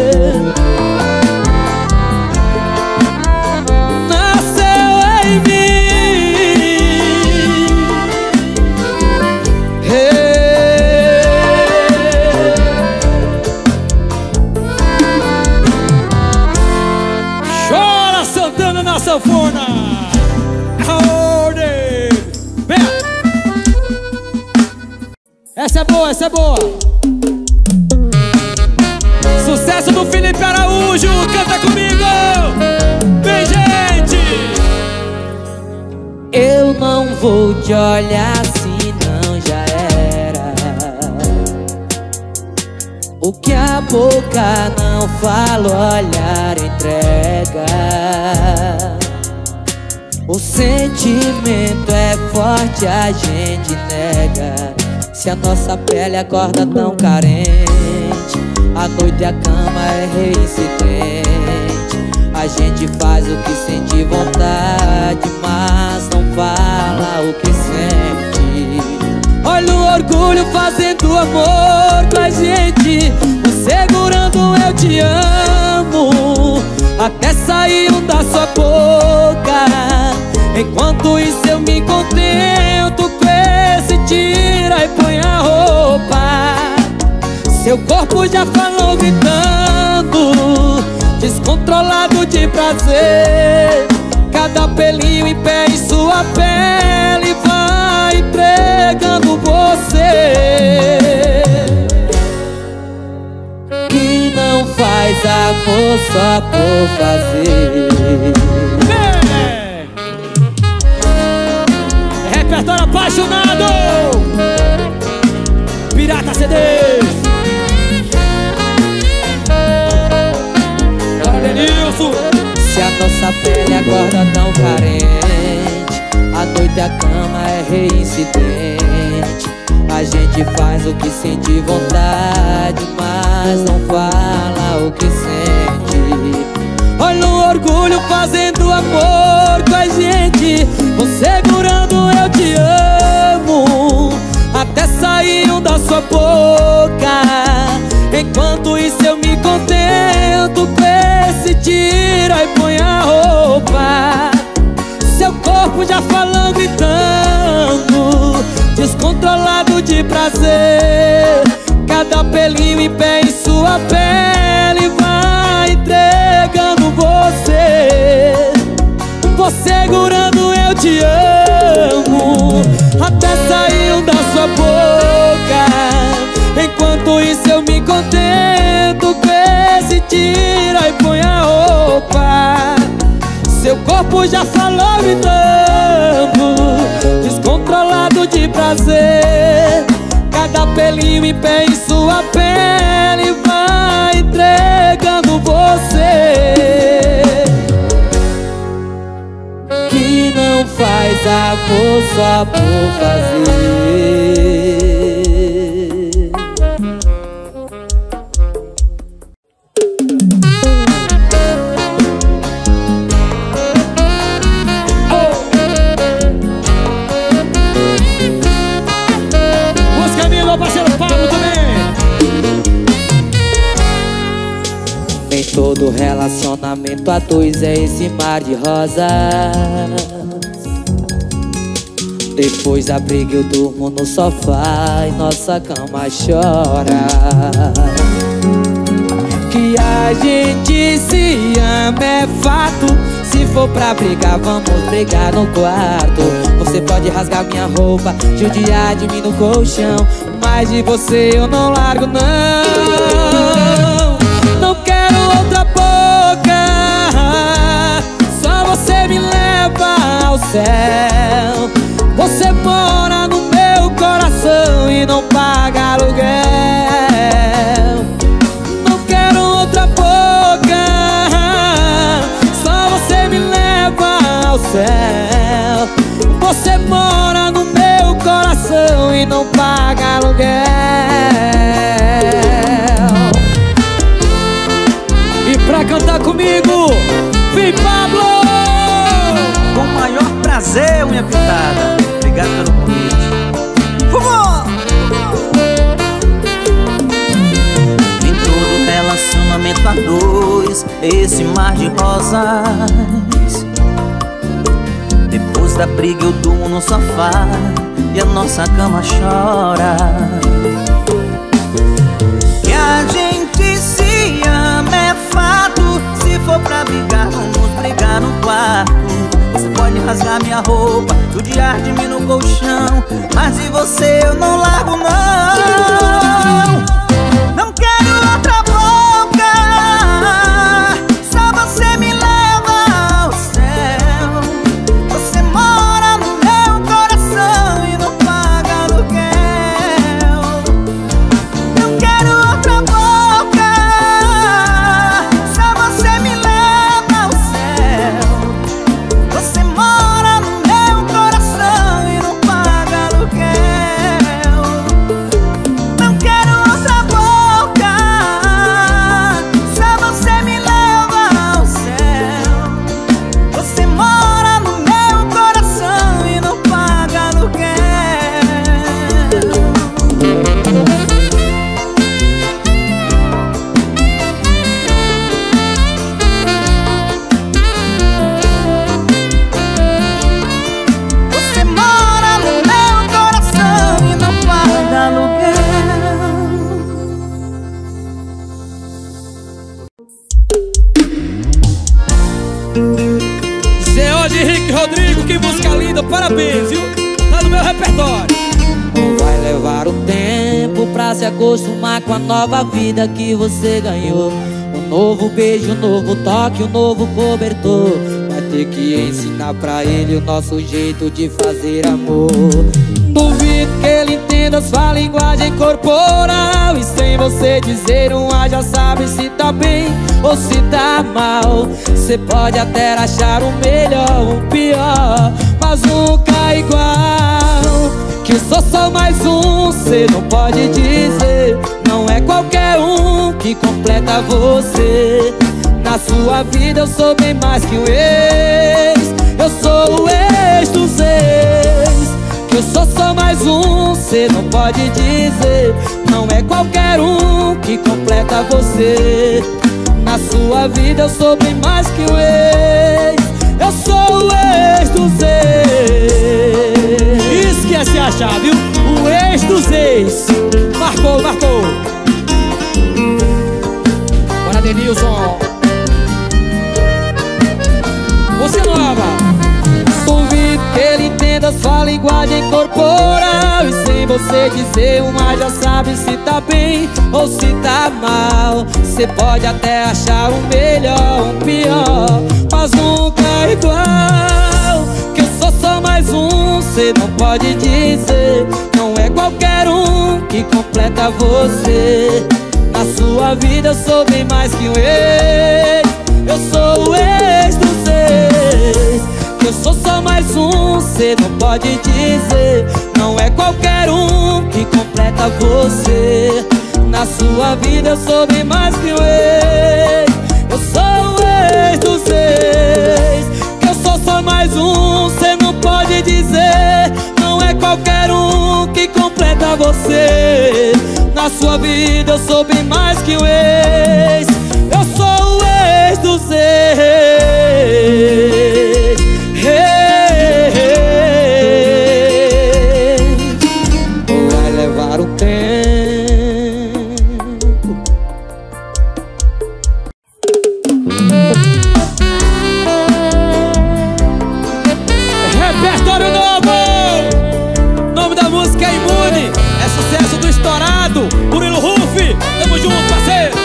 Speaker 2: Nasceu em mim,
Speaker 1: Essa é boa, essa é boa. Sucesso do Felipe Araújo, canta comigo. Vem, gente.
Speaker 2: Eu não vou te olhar assim, não, já era. O que a boca não fala, o olhar entrega. O sentimento é forte, a gente nega. Se a nossa pele acorda tão carente, a noite a cama é reincidente. A gente faz o que sente vontade, mas não fala o que sente. Olha o orgulho fazendo amor com a gente, segurando eu te amo, até sair um da sua boca. Enquanto isso eu me contento com esse tira e põe a roupa. Seu corpo já falou gritando, descontrolado de prazer. Cada pelinho em pé em sua pele vai entregando você. Que não faz amor só por fazer.
Speaker 1: É repertório apaixonado. Pirata C Ds.
Speaker 2: Se a nossa pele acorda tão carente, a noite a cama é reincidente. A gente faz o que sente vontade, mas não fala o que sente. Olha o orgulho fazendo amor com a gente, segurando eu te amo, até sair um da sua boca. Enquanto isso eu me contento com esse tira e põe a roupa. Seu corpo já falando, gritando, descontrolado de prazer. Cada pelinho em pé em sua pele vai entregando você. Você segurando eu te amo, até sair um da sua boca. Enquanto isso eu me contento com esse tira e põe a roupa. Seu corpo já falou gritando, descontrolado de prazer. Cada pelinho em pé em sua pele vai entregando você. Que não faz amor só por fazer. Todo relacionamento a dois é esse mar de rosas. Depois da briga eu durmo no sofá e nossa cama chora. Que a gente se ama é fato. Se for pra brigar, vamos brigar no quarto. Você pode rasgar minha roupa, judiar de mim no colchão, mas de você eu não largo não. Não quero outra boca, só você me leva ao céu. Você mora no meu coração e não paga aluguel. Não quero outra boca, só você me leva ao céu. Você mora no meu coração e não paga aluguel. Pra cantar comigo, vem Pablo!
Speaker 5: Com o maior prazer, unha pintada. Obrigado pelo convite. Vamos! Em todo relacionamento a dois, esse mar de rosas. Depois da briga eu durmo no sofá e a nossa cama chora. Que a gente se ama é fato. Se for pra brigar, vamos brigar no quarto. Você pode rasgar minha roupa, judiar de mim no colchão, mas de você eu não largo não. Não quero outra boca, só você me leva ao céu. Você mora no meu coração e não paga aluguel. Não quero outra boca, só você me leva ao céu. Você mora no meu coração e não paga aluguel. Não quero outra boca, só você me leva ao céu. Você mora no meu coração e não paga aluguel. Você mora no meu coração e não paga aluguel.
Speaker 1: C O de Henrique Rodrigo, que música linda, parabéns, viu? Tá no meu repertório.
Speaker 2: Vai levar um tempo pra se acostumar com a nova vida que você ganhou. Um novo beijo, um novo toque, um novo cobertor. Vai ter que ensinar pra ele o nosso jeito de fazer amor. Duvido que ele entenda sua linguagem corporal, e sem você dizer um A já sabe se tá bem ou se tá mal. Cê pode até achar o melhor ou o pior, mas nunca é igual. Que eu sou só mais um, cê não pode dizer. Não é qualquer um que completa você. Na sua vida eu sou bem mais que um ex. Eu sou o ex dos ex. Que eu sou só mais um, cê não pode dizer. Não é qualquer um que completa você. Na sua vida eu sou bem mais que um ex. Eu sou o ex dos ex.
Speaker 1: Esquece a chave, viu? O ex dos ex. Marcou, marcou. Bora, Denilson. Você nova.
Speaker 2: Duvido que ele entenda sua linguagem corporal, e sem você dizer uma já sabe se tá bem ou se tá mal. Cê pode até achar um melhor, um pior, mas nunca é igual. Que eu sou só mais um, cê não pode dizer. Não é qualquer um que completa você. Na sua vida eu sou bem mais que um ex. Eu sou o ex dos ex. Que eu sou só mais um, cê não pode dizer. Não é qualquer um que completa você. Na sua vida eu sou bem mais que um ex. Eu sou o ex dos ex. Que eu sou só mais um, cê não pode dizer. Não é qualquer um que completa você. Na sua vida eu sou bem mais que um ex. Eu sou o ex dos ex. Hey, hey, hey. Vai levar um tempo.
Speaker 1: Repertório novo. Nome da música é Imune. É sucesso do estourado Murilo Rufi. Tamo junto, parceiro.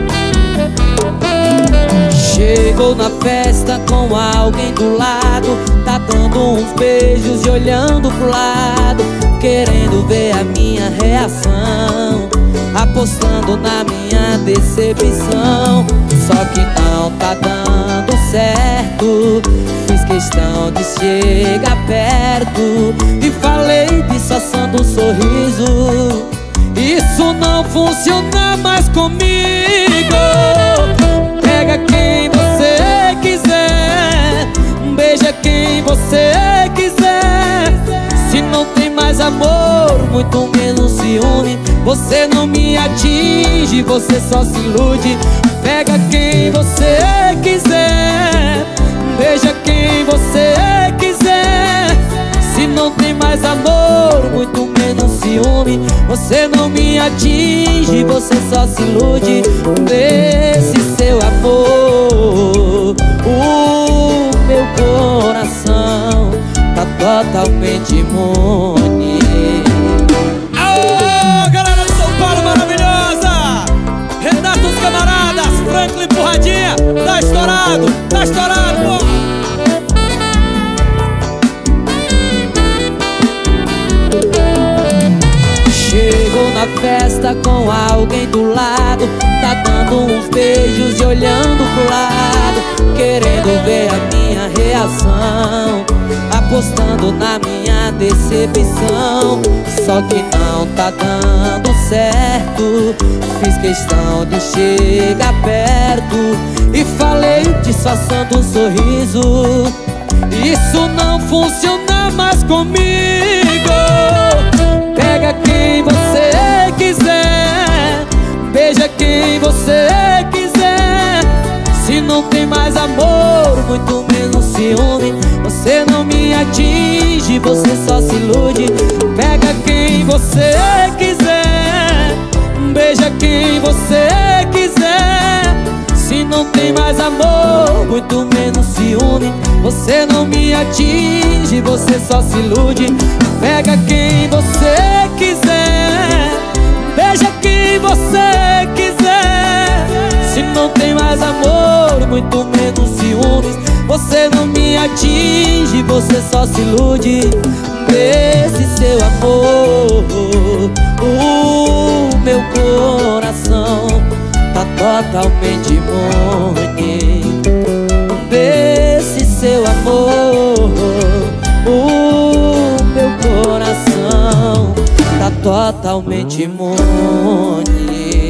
Speaker 2: Chegou na festa com alguém do lado, tá dando uns beijos e olhando pro lado, querendo ver a minha reação, apostando na minha decepção. Só que não tá dando certo. Fiz questão de chegar perto e falei disfarçando um sorriso: isso não funciona mais comigo. Pega quem você quiser, beija quem você quiser. Se não tem mais amor, muito menos ciúme, você não me atinge, você só se ilude. Pega quem você quiser, beija quem você quiser. Se não tem mais amor, muito menos ciúme, você não me atinge, você só se ilude. Desse seu amor, o meu coração totalmente imune.
Speaker 1: Aô, galera de São Paulo maravilhosa! Renato os camaradas, Franklin Porradinha, tá estourado, tá estourado, pô!
Speaker 2: Chegou na festa com alguém do lado, tá dando uns beijos e olhando pro lado, querendo ver a minha reação, apostando na minha decepção. Só que não tá dando certo. Fiz questão de chegar perto e falei disfarçando um sorriso: isso não funciona mais comigo. Pega quem você quiser, beija quem você quiser. Se não tem mais amor, muito menos ciúme, você não me atinge, você só se ilude. Pega quem você quiser, beija quem você quiser. Se não tem mais amor, muito menos ciúme, você não me atinge, você só se ilude. Pega quem você quiser, beija quem você quiser. Se não tem mais amor, muito menos ciúmes, você não me atinge, você só se ilude. Desse seu amor, o meu coração tá totalmente imune. Desse seu amor, o meu coração tá totalmente imune.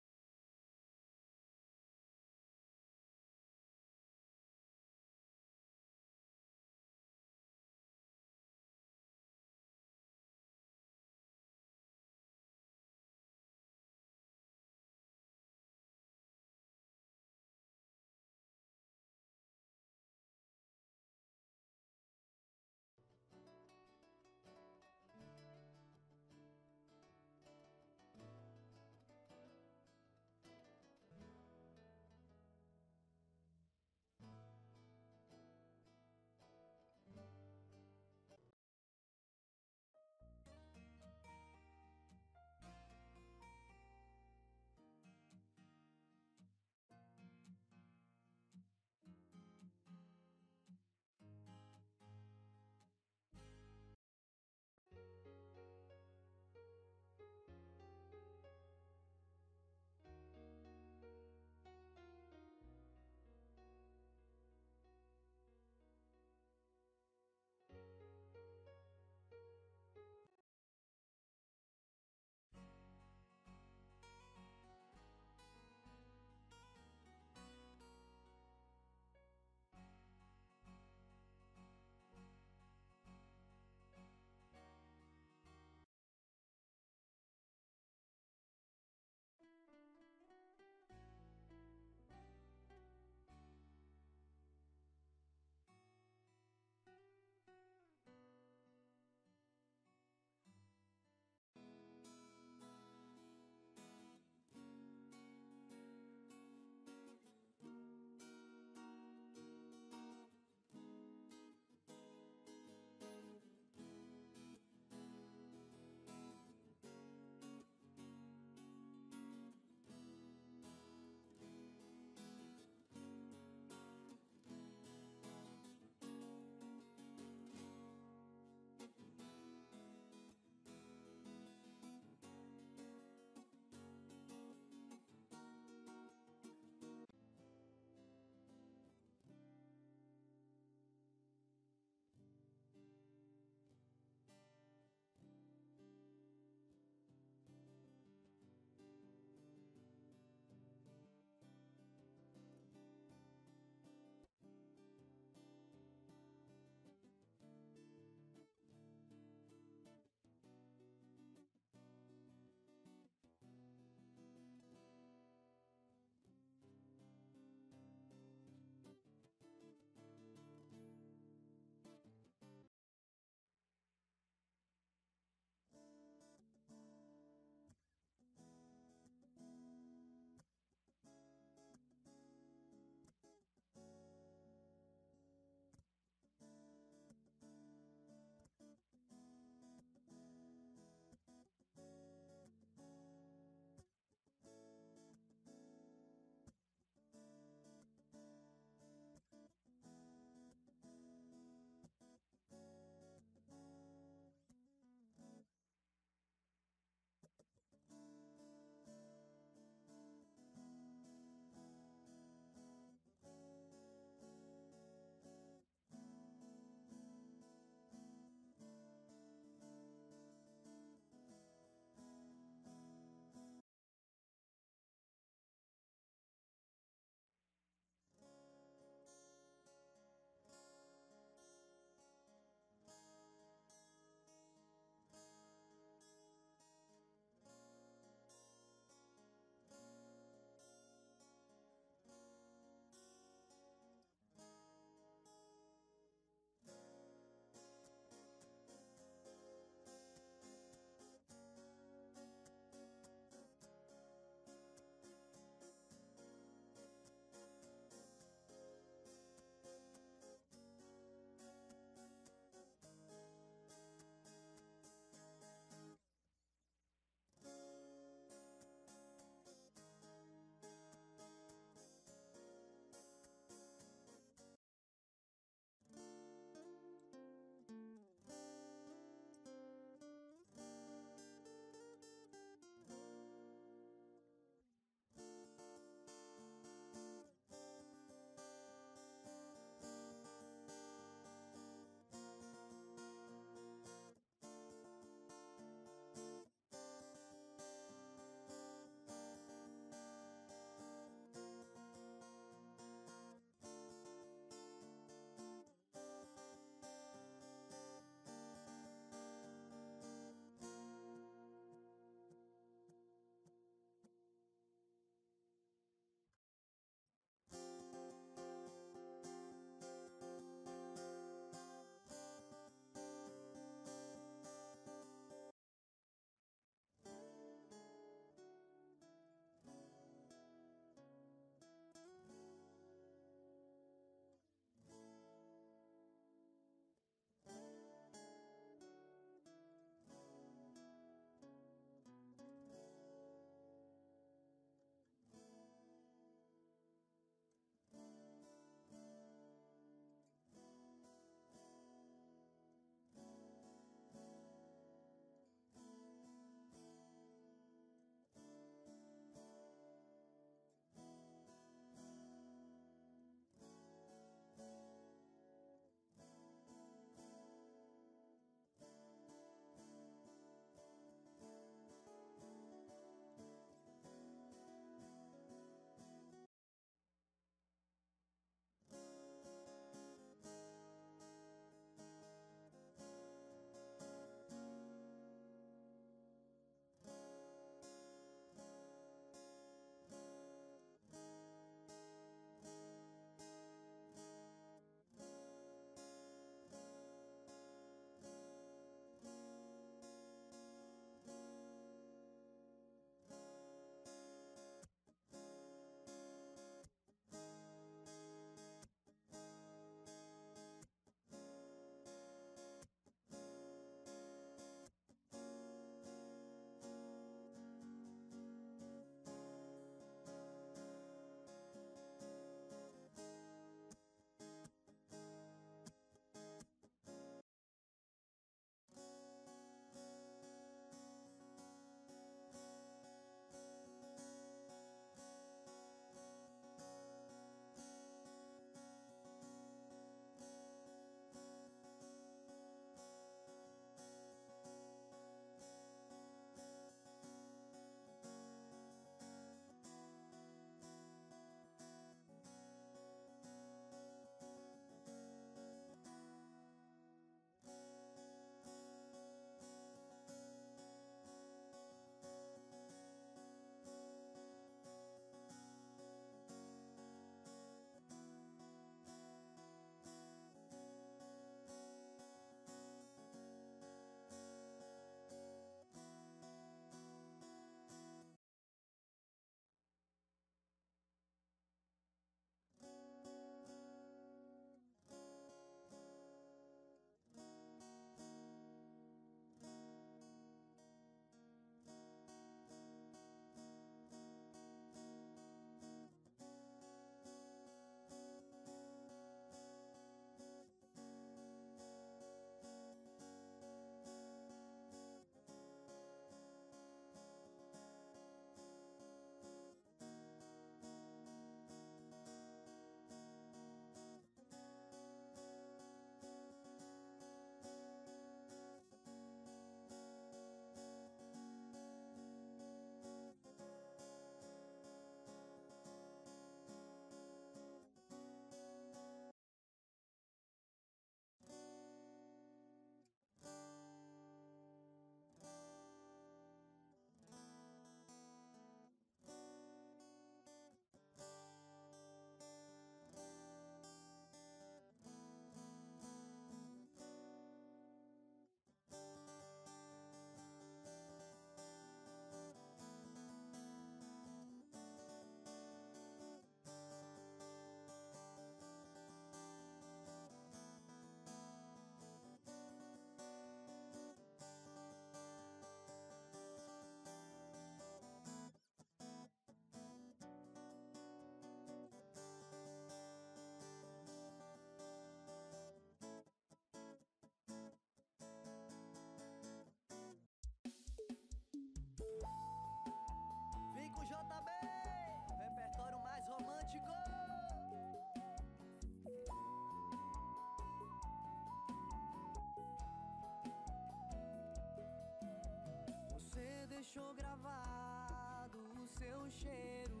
Speaker 5: deixou gravado o seu cheiro.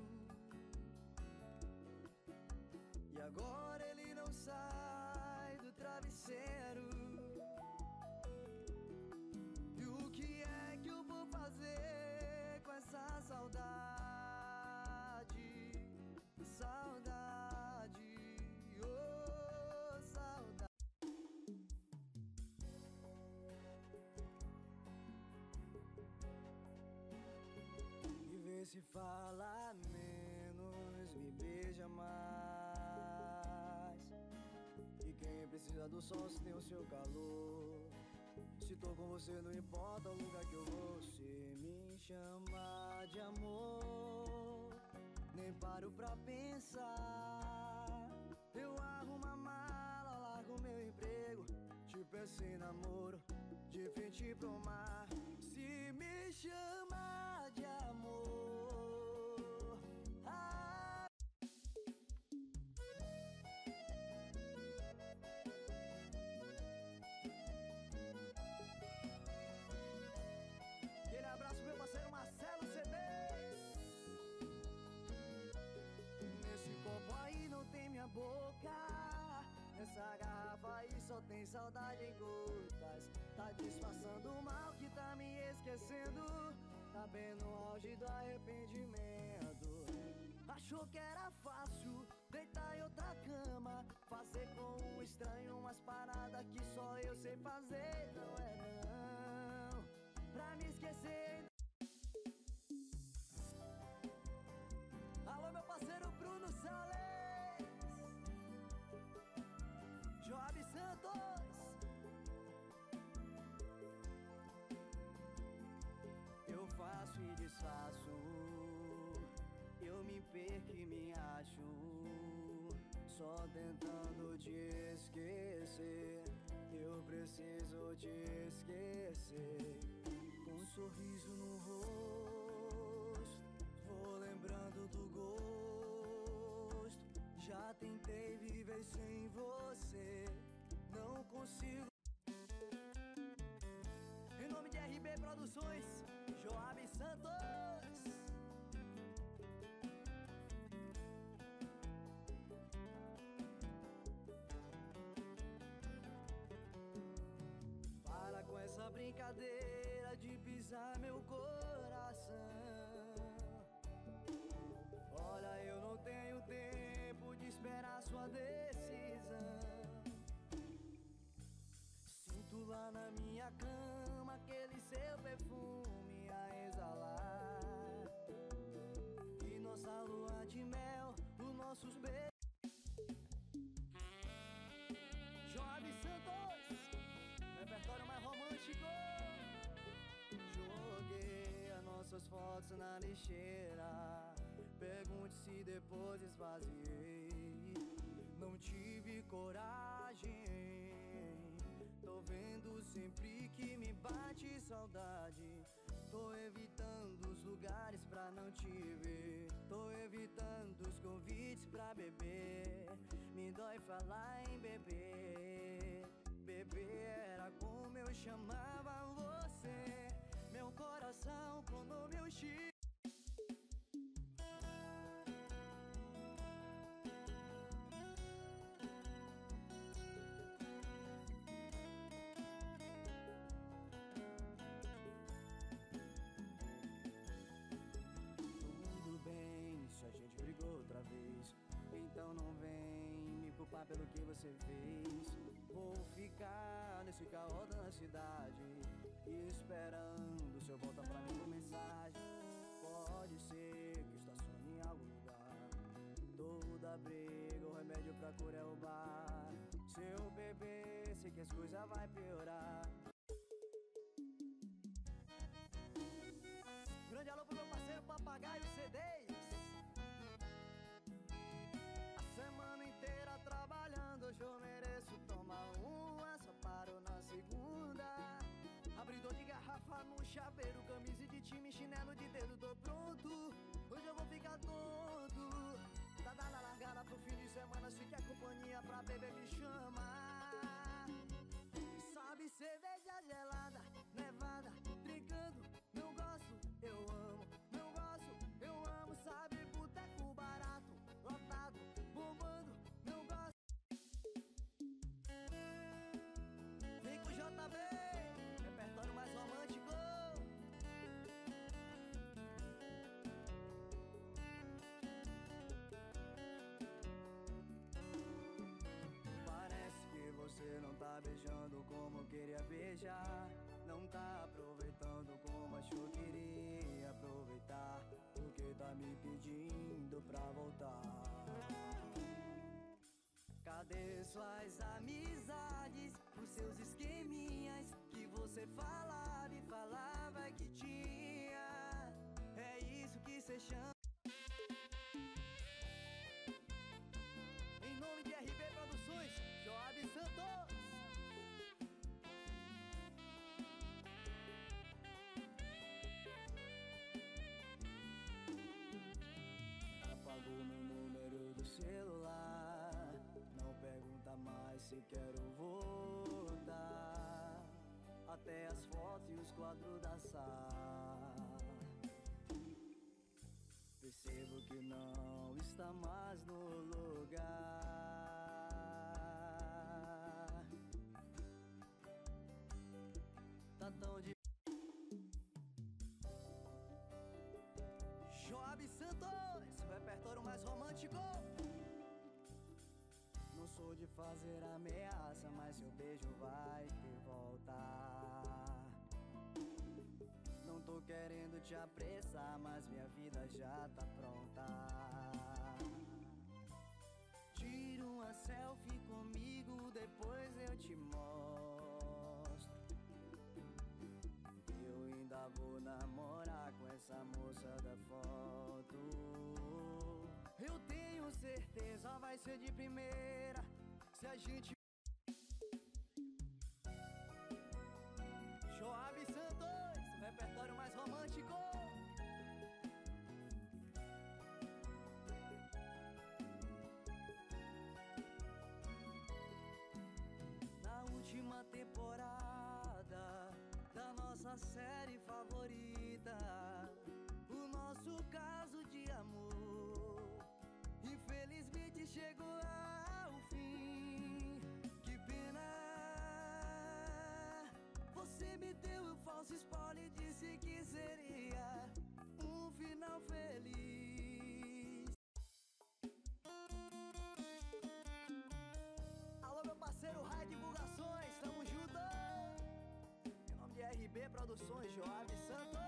Speaker 5: E agora ele não sai do travesseiro. E o que é que eu vou fazer com essa saudade? Saudade, oh, saudade. E vê se fala menos, me beija mais. E quem precisa do sol se tem o seu calor. Se tô com você não importa o lugar que eu vou. Você me chama de amor, nem paro pra pensar. Eu arrumo a mala, largo meu emprego, te peço em namoro, de frente pro mar. Se me chama de amor, ah. Aquele abraço meu parceiro Marcelo C D. Nesse copo aí não tem minha boca, nessa garrafa aí só tem saudade em gotas. Tá disfarçando o mal que tá me esquecendo, tá bem no auge do arrependimento. Achou que era fácil deitar em outra cama, fazer com um estranho umas paradas que só eu sei fazer. Não é não, pra me esquecer. Alô meu parceiro Bruno Salles, Joab Santos. Eu faço e desfaço, eu me perco e me acho, só tentando te esquecer. Eu preciso te esquecer, com um sorriso no rosto, vou lembrando do gosto. Já tentei viver sem você, não consigo. Em nome de R B Produções, Joab Santos. Para com essa brincadeira de pisar meu coração. Olha, eu não tenho tempo de esperar sua decisão. Sinto lá na minha cama aquele seu perfume a exalar, e nossa lua de mel, os nossos beijos. Joab Santos, repertório mais romântico. Joguei as nossas fotos na lixeira, pergunte se depois esvaziei. Não tive coragem, tô vendo sempre que me bate saudade. Tô evitando os lugares pra não te ver, tô evitando os convites pra beber. Me dói falar em beber, beber era como eu chamava você. Meu coração com o meu chifre. Se a gente brigou outra vez, então não vem me culpar pelo que você fez. Vou ficar nesse caô da cidade, esperando seu volta pra mim por mensagem. Pode ser que estacione em algum lugar, toda briga o remédio pra cura é o bar. Se eu beber, sei que as coisas vai piorar. Grande alô pro meu parceiro Papagaio C Ds. Semana inteira trabalhando, hoje eu mereço tomar uma, só paro na segunda. Abridor de garrafa no chaveiro, camisa de time, chinelo de dedo, tô pronto. Hoje eu vou ficar tonto. Tá dando a largada pro fim de semana, se quer companhia pra beber me chama. Sabe cerveja gelada, nevada, brincando, não gosto, eu beijar. Não tá aproveitando como achou que iria aproveitar, porque tá me pedindo pra voltar. Cadê suas amizades, os seus esqueminhas que você falava e falava que tinha? É isso que cê chama. Em nome de R B Produções, Joab Santos. Apagou meu número do celular, não pergunta mais se quero voltar. Até as fotos e os quadros da sala, percebo que não está mais no lugar. Tá tão de Joab Santos, o repertório mais romântico. Não sou de fazer ameaça, mas seu beijo vai ter volta. Não tô querendo te apressar, mas minha vida já tá pronta. Tira uma selfie comigo, depois eu te mostro. Eu ainda vou namorar com essa moça da foto. Eu tenho certeza vai ser de primeira, se a gente... Joab Santos, o repertório mais romântico. Na última temporada da nossa série favorita, o nosso caso de amor infelizmente chegou ao fim. Que pena, você me deu um falso spoiler e disse que seria um final feliz. Alô, meu parceiro Rai Divulgações, tamo junto. Em nome de R B Produções, Joab Santos.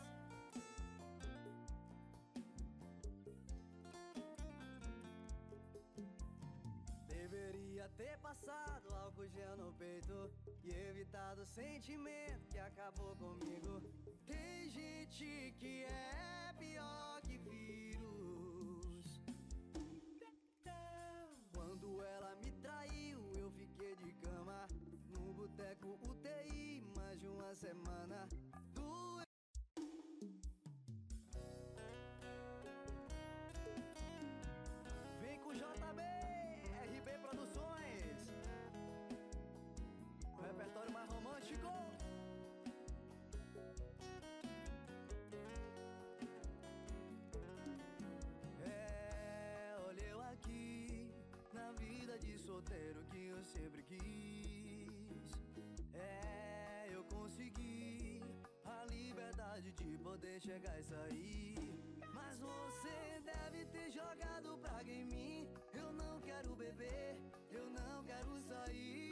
Speaker 5: Deveria ter passado álcool gel no peito e evitado o sentimento que acabou comigo. Tem gente que é pior que vírus. Quando ela me traiu, eu fiquei de cama no boteco U T I mais de uma semana. Do... Vem com J B, R B Produções, o repertório mais romântico. É, olha eu aqui na vida de solteiro que eu sempre quis. É, eu consegui a liberdade de poder chegar e sair. Mas você deve ter jogado praga em mim. Eu não quero beber, eu não quero sair.